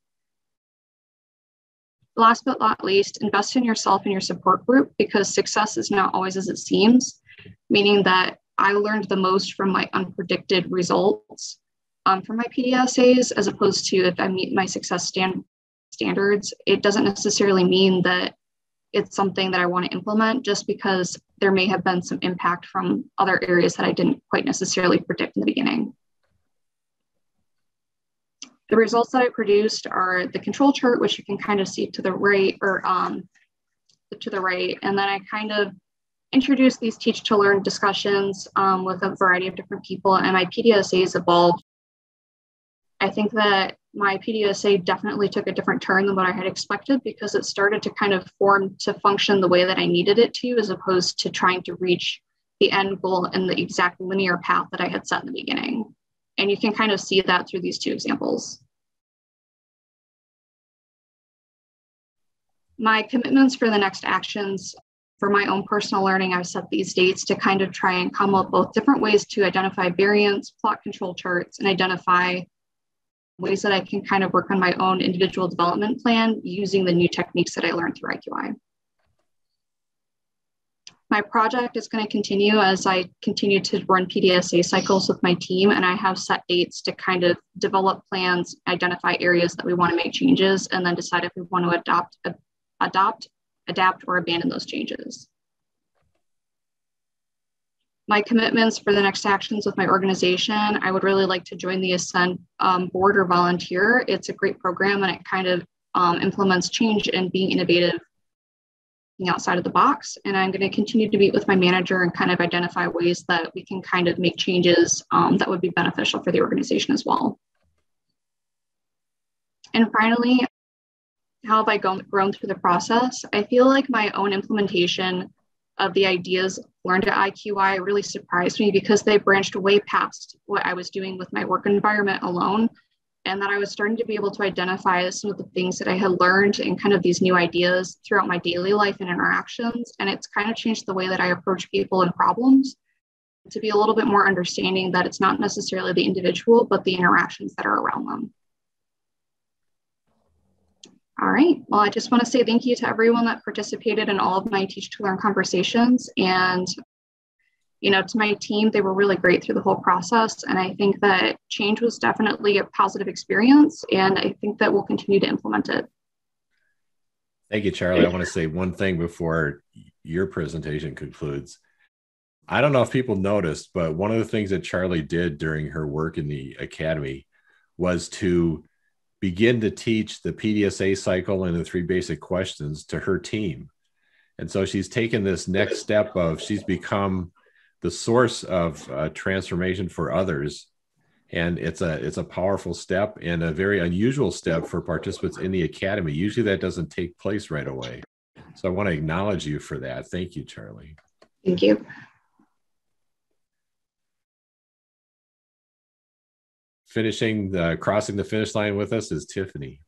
Last but not least, invest in yourself and your support group, because success is not always as it seems, meaning that I learned the most from my unpredicted results um, from my P D S As, as opposed to if I meet my success stand standards. It doesn't necessarily mean that it's something that I want to implement, just because there may have been some impact from other areas that I didn't quite necessarily predict in the beginning. The results that I produced are the control chart, which you can kind of see to the right or um, to the right. And then I kind of introduced these Teach to Learn discussions um, with a variety of different people, and my P D S As evolved. I think that my P D S A definitely took a different turn than what I had expected, because it started to kind of form to function the way that I needed it to, as opposed to trying to reach the end goal in the exact linear path that I had set in the beginning. And you can kind of see that through these two examples. My commitments for the next actions for my own personal learning, I've set these dates to kind of try and come up with different ways to identify variants, plot control charts, and identify ways that I can kind of work on my own individual development plan using the new techniques that I learned through I Q I. My project is going to continue as I continue to run P D S A cycles with my team, and I have set dates to kind of develop plans, identify areas that we want to make changes, and then decide if we want to adopt, adopt, adapt, or abandon those changes. My commitments for the next actions with my organization, I would really like to join the Ascend um, board or volunteer. It's a great program, and it kind of um, implements change and being innovative outside of the box. And I'm going to continue to meet with my manager and kind of identify ways that we can kind of make changes um, that would be beneficial for the organization as well. And finally, how have I gone, grown through the process? I feel like my own implementation of the ideas learned at I Q I really surprised me because they branched way past what I was doing with my work environment alone, and that I was starting to be able to identify some of the things that I had learned and kind of these new ideas throughout my daily life and interactions. And it's kind of changed the way that I approach people and problems to be a little bit more understanding that it's not necessarily the individual, but the interactions that are around them. All right, well, I just want to say thank you to everyone that participated in all of my Teach to Learn conversations. And you know, to my team, they were really great through the whole process. And I think that change was definitely a positive experience. And I think that we'll continue to implement it. Thank you, Charlie. I want to say one thing before your presentation concludes. I don't know if people noticed, but one of the things that Charlie did during her work in the academy was to begin to teach the P D S A cycle and the three basic questions to her team. And so she's taken this next step of she's become the source of uh, transformation for others. And it's a, it's a powerful step and a very unusual step for participants in the academy. Usually that doesn't take place right away. So I want to acknowledge you for that. Thank you, Charlie. Thank you. Finishing the, crossing the finish line with us is Tiffany.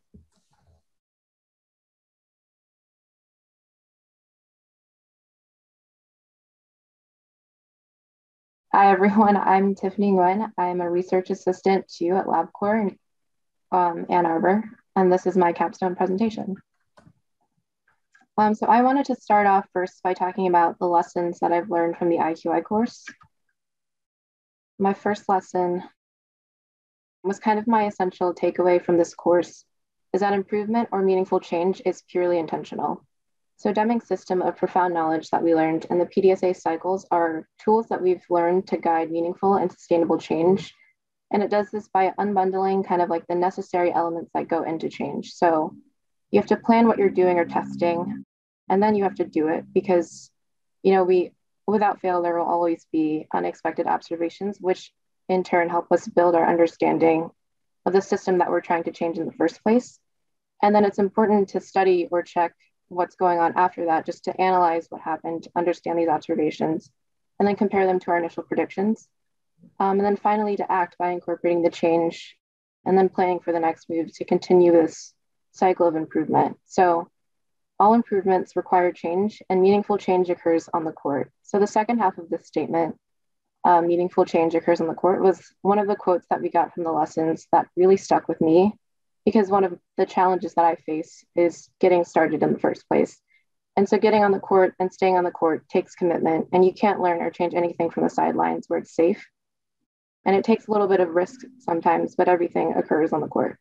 Hi, everyone. I'm Tiffany Nguyen. I'm a research assistant to at LabCorp in um, Ann Arbor, and this is my capstone presentation. Um, so I wanted to start off first by talking about the lessons that I've learned from the I Q I course. My first lesson was kind of my essential takeaway from this course is that improvement or meaningful change is purely intentional. So Deming's system of profound knowledge that we learned and the P D S A cycles are tools that we've learned to guide meaningful and sustainable change. And it does this by unbundling kind of like the necessary elements that go into change. So you have to plan what you're doing or testing, and then you have to do it because, you know, we, without fail, there will always be unexpected observations, which in turn help us build our understanding of the system that we're trying to change in the first place. And then it's important to study or check what's going on after that, just to analyze what happened, understand these observations, and then compare them to our initial predictions. Um, and then finally to act by incorporating the change and then planning for the next move to continue this cycle of improvement. So all improvements require change, and meaningful change occurs on the court. So the second half of this statement, uh, meaningful change occurs on the court, was one of the quotes that we got from the lessons that really stuck with me, because one of the challenges that I face is getting started in the first place. And so getting on the court and staying on the court takes commitment, and you can't learn or change anything from the sidelines where it's safe. And it takes a little bit of risk sometimes, but everything occurs on the court.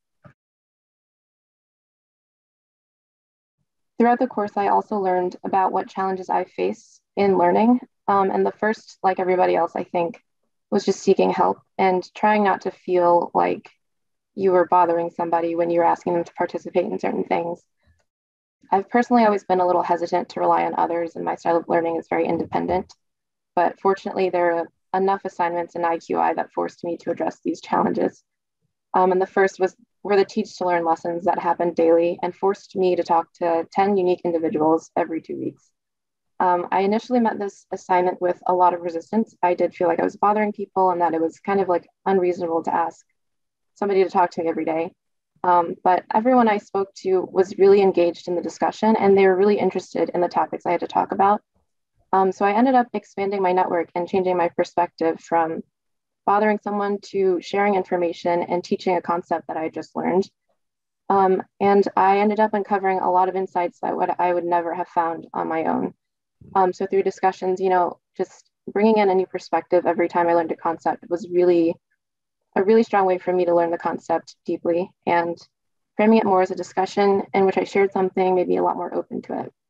Throughout the course, I also learned about what challenges I face in learning. Um, and the first, like everybody else, I think, was just seeking help and trying not to feel like you were bothering somebody when you were asking them to participate in certain things. I've personally always been a little hesitant to rely on others, and my style of learning is very independent. But fortunately, there are enough assignments in I Q I that forced me to address these challenges. Um, and the first was were the Teach to Learn lessons that happened daily and forced me to talk to ten unique individuals every two weeks. Um, I initially met this assignment with a lot of resistance. I did feel like I was bothering people and that it was kind of like unreasonable to ask somebody to talk to me every day. Um, but everyone I spoke to was really engaged in the discussion, and they were really interested in the topics I had to talk about. Um, so I ended up expanding my network and changing my perspective from bothering someone to sharing information and teaching a concept that I just learned. Um, and I ended up uncovering a lot of insights that would, I would never have found on my own. Um, so through discussions, you know, just bringing in a new perspective every time I learned a concept was really a really strong way for me to learn the concept deeply, and framing it more as a discussion in which I shared something made me a lot more open to it.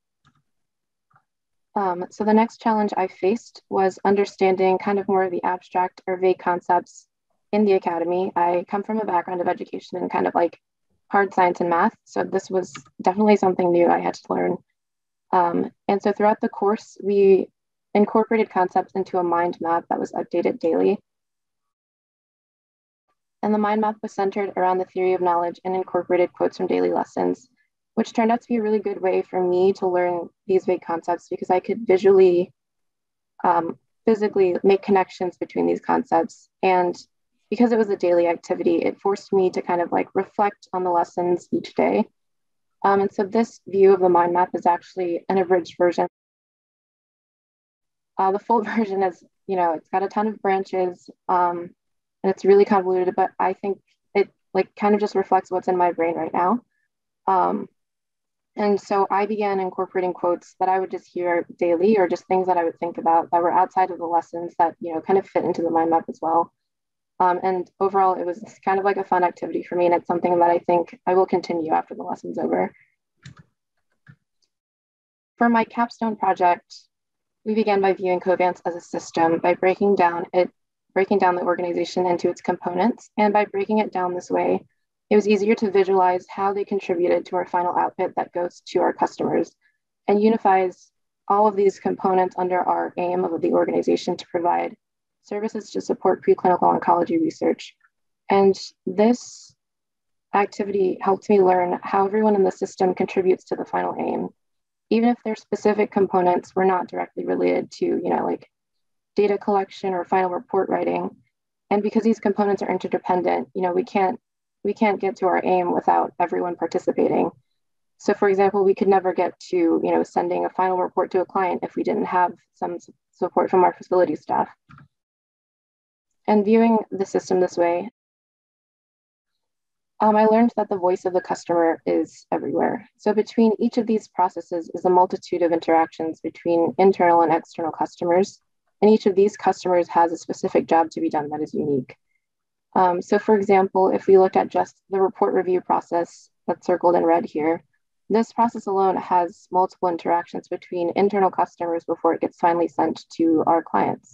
Um, so the next challenge I faced was understanding kind of more of the abstract or vague concepts in the academy. I come from a background of education and kind of like hard science and math, so this was definitely something new I had to learn. Um, and so throughout the course, we incorporated concepts into a mind map that was updated daily. And the mind map was centered around the theory of knowledge and incorporated quotes from daily lessons, which turned out to be a really good way for me to learn these vague concepts because I could visually, um, physically make connections between these concepts. And because it was a daily activity, it forced me to kind of like reflect on the lessons each day. Um, and so this view of the mind map is actually an abridged version. Uh, the full version is, you know, it's got a ton of branches, um, and it's really convoluted, but I think it like kind of just reflects what's in my brain right now. Um, and so I began incorporating quotes that I would just hear daily, or just things that I would think about that were outside of the lessons that, you know, kind of fit into the mind map as well. Um, and overall, it was kind of like a fun activity for me, and it's something that I think I will continue after the lesson's over. For my capstone project, we began by viewing Covance as a system by breaking down it, breaking down the organization into its components. And by breaking it down this way, it was easier to visualize how they contributed to our final output that goes to our customers and unifies all of these components under our aim of the organization to provide services to support preclinical oncology research. And this activity helped me learn how everyone in the system contributes to the final aim, even if their specific components were not directly related to, you know, like data collection or final report writing. And because these components are interdependent, you know, we can't we can't get to our aim without everyone participating. So for example, we could never get to, you know, sending a final report to a client if we didn't have some support from our facility staff. And viewing the system this way, um, I learned that the voice of the customer is everywhere. So between each of these processes is a multitude of interactions between internal and external customers. And each of these customers has a specific job to be done that is unique. Um, so for example, if we look at just the report review process that's circled in red here, this process alone has multiple interactions between internal customers before it gets finally sent to our clients.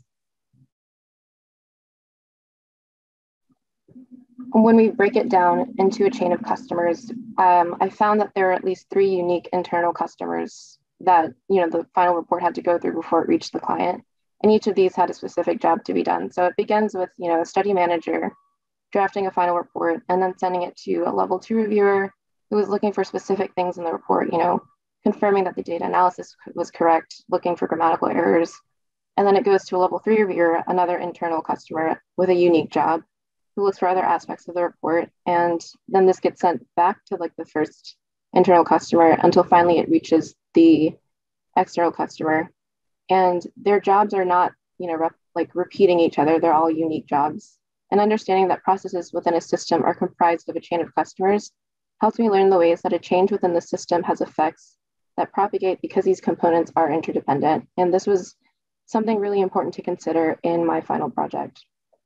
When we break it down into a chain of customers, um, I found that there are at least three unique internal customers that, you know, the final report had to go through before it reached the client. And each of these had a specific job to be done. So it begins with, you know, a study manager drafting a final report and then sending it to a level two reviewer who was looking for specific things in the report, you know, confirming that the data analysis was correct, looking for grammatical errors. And then it goes to a level three reviewer, another internal customer with a unique job, who looks for other aspects of the report. And then this gets sent back to like the first internal customer until finally it reaches the external customer. And their jobs are not, you know, rep- like repeating each other. They're all unique jobs. And understanding that processes within a system are comprised of a chain of customers helps me learn the ways that a change within the system has effects that propagate because these components are interdependent. And this was something really important to consider in my final project.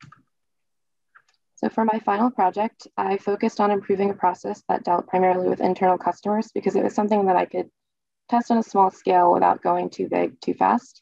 So for my final project, I focused on improving a process that dealt primarily with internal customers because it was something that I could test on a small scale without going too big, too fast.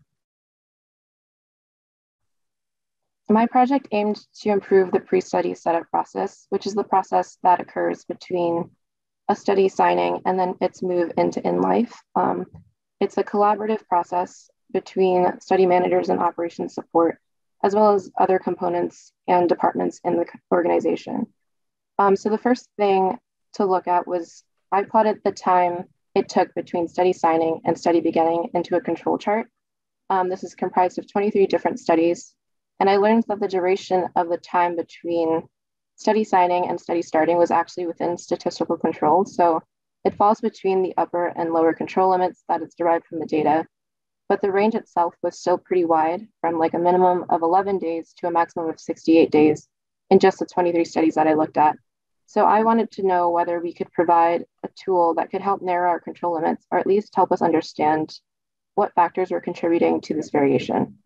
My project aimed to improve the pre-study setup process, which is the process that occurs between a study signing and then its move into in-life. Um, it's a collaborative process between study managers and operations support, as well as other components and departments in the organization. Um, so the first thing to look at was I plotted the time it took between study signing and study beginning into a control chart. Um, this is comprised of twenty-three different studies. And I learned that the duration of the time between study signing and study starting was actually within statistical control. So it falls between the upper and lower control limits that it's derived from the data. But the range itself was still pretty wide, from like a minimum of eleven days to a maximum of sixty-eight days in just the twenty-three studies that I looked at. So I wanted to know whether we could provide a tool that could help narrow our control limits, or at least help us understand what factors were contributing to this variation.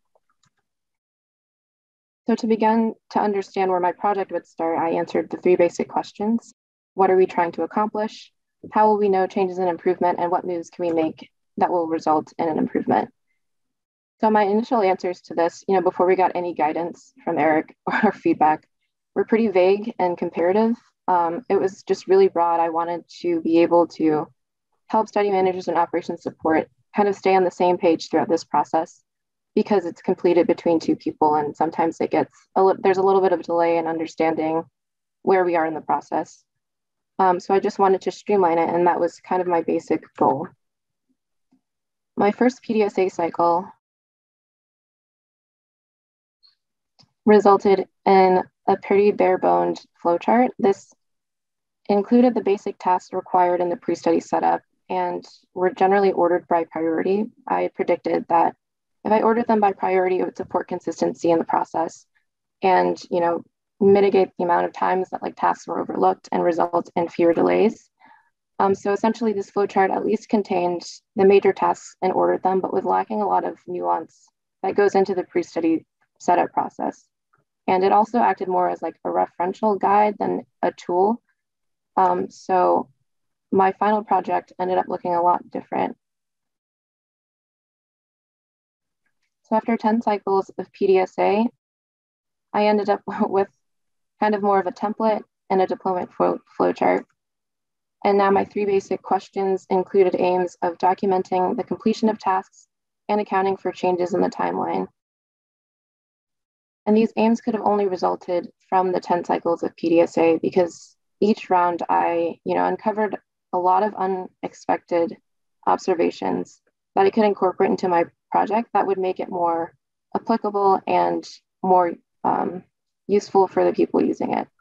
So to begin to understand where my project would start, I answered the three basic questions. What are we trying to accomplish? How will we know changes in improvement, and what moves can we make that will result in an improvement? So my initial answers to this, you know, before we got any guidance from Eric or feedback, were pretty vague and comparative. Um, it was just really broad. I wanted to be able to help study managers and operations support kind of stay on the same page throughout this process, because it's completed between two people, and sometimes it gets a li- there's a little bit of delay in understanding where we are in the process. Um, so I just wanted to streamline it, and that was kind of my basic goal. My first P D S A cycle resulted in a pretty bare-boned flowchart. This included the basic tasks required in the pre-study setup and were generally ordered by priority. I predicted that if I ordered them by priority, it would support consistency in the process and, you know, mitigate the amount of times that like tasks were overlooked and result in fewer delays. Um, so essentially this flowchart at least contained the major tasks and ordered them, but was lacking a lot of nuance that goes into the pre-study setup process. And it also acted more as like a referential guide than a tool. Um, so my final project ended up looking a lot different. So after ten cycles of P D S A, I ended up with kind of more of a template and a deployment flow, flow chart. And now my three basic questions included aims of documenting the completion of tasks and accounting for changes in the timeline. And these aims could have only resulted from the ten cycles of P D S A, because each round I, you know, uncovered a lot of unexpected observations that I could incorporate into my project that would make it more applicable and more um, useful for the people using it.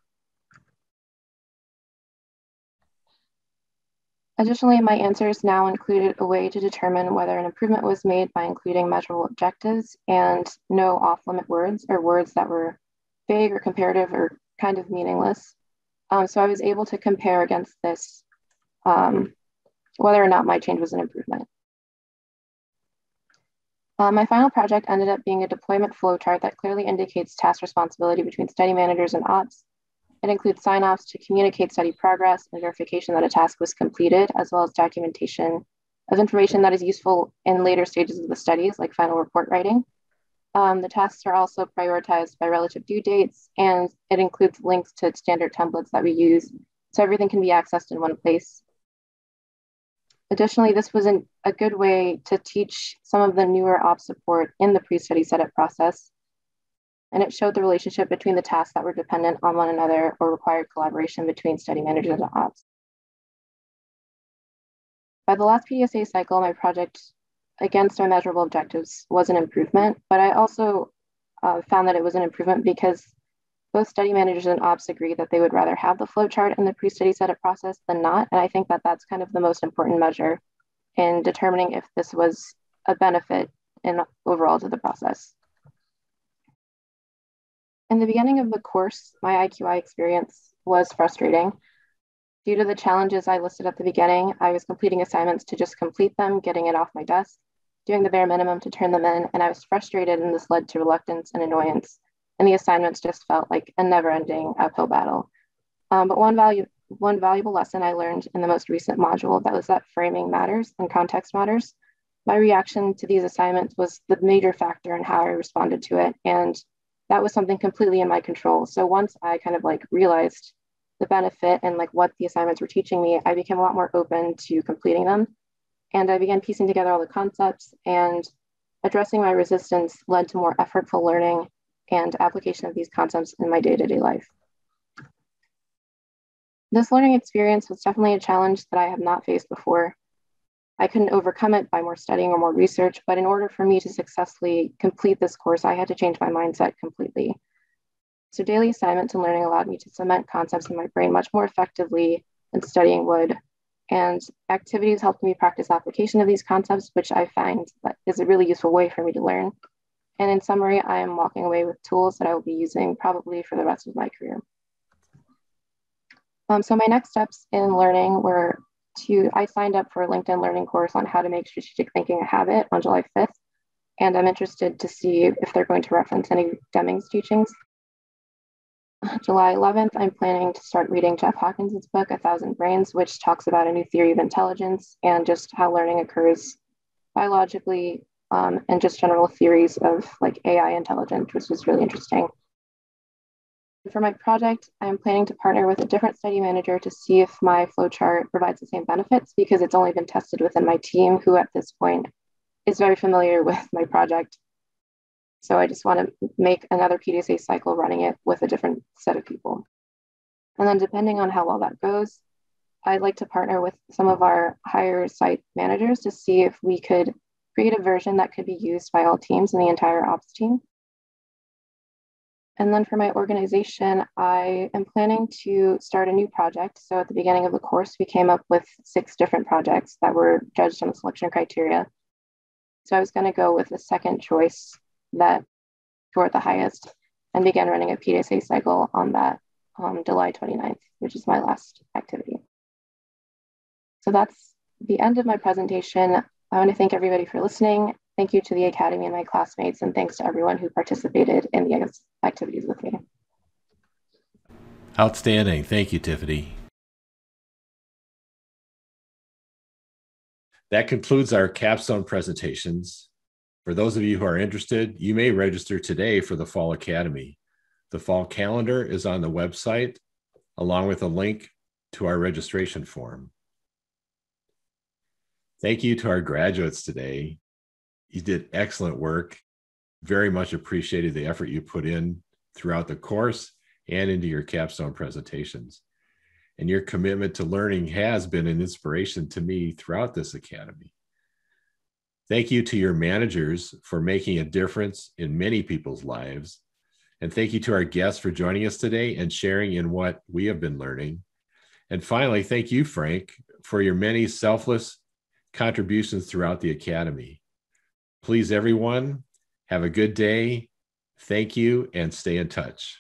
Additionally, my answers now included a way to determine whether an improvement was made by including measurable objectives and no off-limit words, or words that were vague or comparative or kind of meaningless. Um, so I was able to compare against this um, whether or not my change was an improvement. Uh, my final project ended up being a deployment flowchart that clearly indicates task responsibility between study managers and ops. It includes sign-offs to communicate study progress and verification that a task was completed, as well as documentation of information that is useful in later stages of the studies, like final report writing. Um, the tasks are also prioritized by relative due dates, and it includes links to standard templates that we use, so everything can be accessed in one place. Additionally, this was an, a good way to teach some of the newer ops support in the pre-study setup process. And it showed the relationship between the tasks that were dependent on one another or required collaboration between study managers and ops. By the last P D S A cycle, my project against my measurable objectives was an improvement, but I also uh, found that it was an improvement because both study managers and ops agreed that they would rather have the flowchart in the pre-study setup process than not. And I think that that's kind of the most important measure in determining if this was a benefit in overall to the process. In the beginning of the course, my I Q I experience was frustrating. Due to the challenges I listed at the beginning, I was completing assignments to just complete them, getting it off my desk, doing the bare minimum to turn them in, and I was frustrated, and this led to reluctance and annoyance. And the assignments just felt like a never-ending uphill battle. Um, but one value, one valuable lesson I learned in the most recent module, that was that framing matters and context matters. My reaction to these assignments was the major factor in how I responded to it, and that was something completely in my control. So once I kind of like realized the benefit and like what the assignments were teaching me, I became a lot more open to completing them. And I began piecing together all the concepts, and addressing my resistance led to more effortful learning and application of these concepts in my day-to-day life. This learning experience was definitely a challenge that I have not faced before. I couldn't overcome it by more studying or more research, but in order for me to successfully complete this course, I had to change my mindset completely. So daily assignments and learning allowed me to cement concepts in my brain much more effectively than studying would. And activities helped me practice application of these concepts, which I find that is a really useful way for me to learn. And in summary, I am walking away with tools that I will be using probably for the rest of my career. Um, so my next steps in learning were to, I signed up for a LinkedIn Learning course on how to make strategic thinking a habit on July fifth. And I'm interested to see if they're going to reference any Deming's teachings. July eleventh, I'm planning to start reading Jeff Hawkins' book, A Thousand Brains, which talks about a new theory of intelligence and just how learning occurs biologically, um, and just general theories of like A I intelligence, which is really interesting. For my project, I'm planning to partner with a different study manager to see if my flowchart provides the same benefits, because it's only been tested within my team, who at this point is very familiar with my project. So I just want to make another P D S A cycle running it with a different set of people. And then depending on how well that goes, I'd like to partner with some of our higher site managers to see if we could create a version that could be used by all teams in the entire ops team. And then for my organization, I am planning to start a new project. So at the beginning of the course, we came up with six different projects that were judged on the selection criteria. So I was going to go with the second choice that scored the highest and began running a P D S A cycle on that um, July twenty-ninth, which is my last activity. So that's the end of my presentation. I want to thank everybody for listening. Thank you to the Academy and my classmates, and thanks to everyone who participated in the activities with me. Outstanding. Thank you, Tiffany. That concludes our capstone presentations. For those of you who are interested, you may register today for the Fall Academy. The fall calendar is on the website, along with a link to our registration form. Thank you to our graduates today. You did excellent work. Very much appreciated the effort you put in throughout the course and into your capstone presentations. And your commitment to learning has been an inspiration to me throughout this academy. Thank you to your managers for making a difference in many people's lives. And thank you to our guests for joining us today and sharing in what we have been learning. And finally, thank you, Frank, for your many selfless contributions throughout the academy. Please, everyone, have a good day. Thank you, and stay in touch.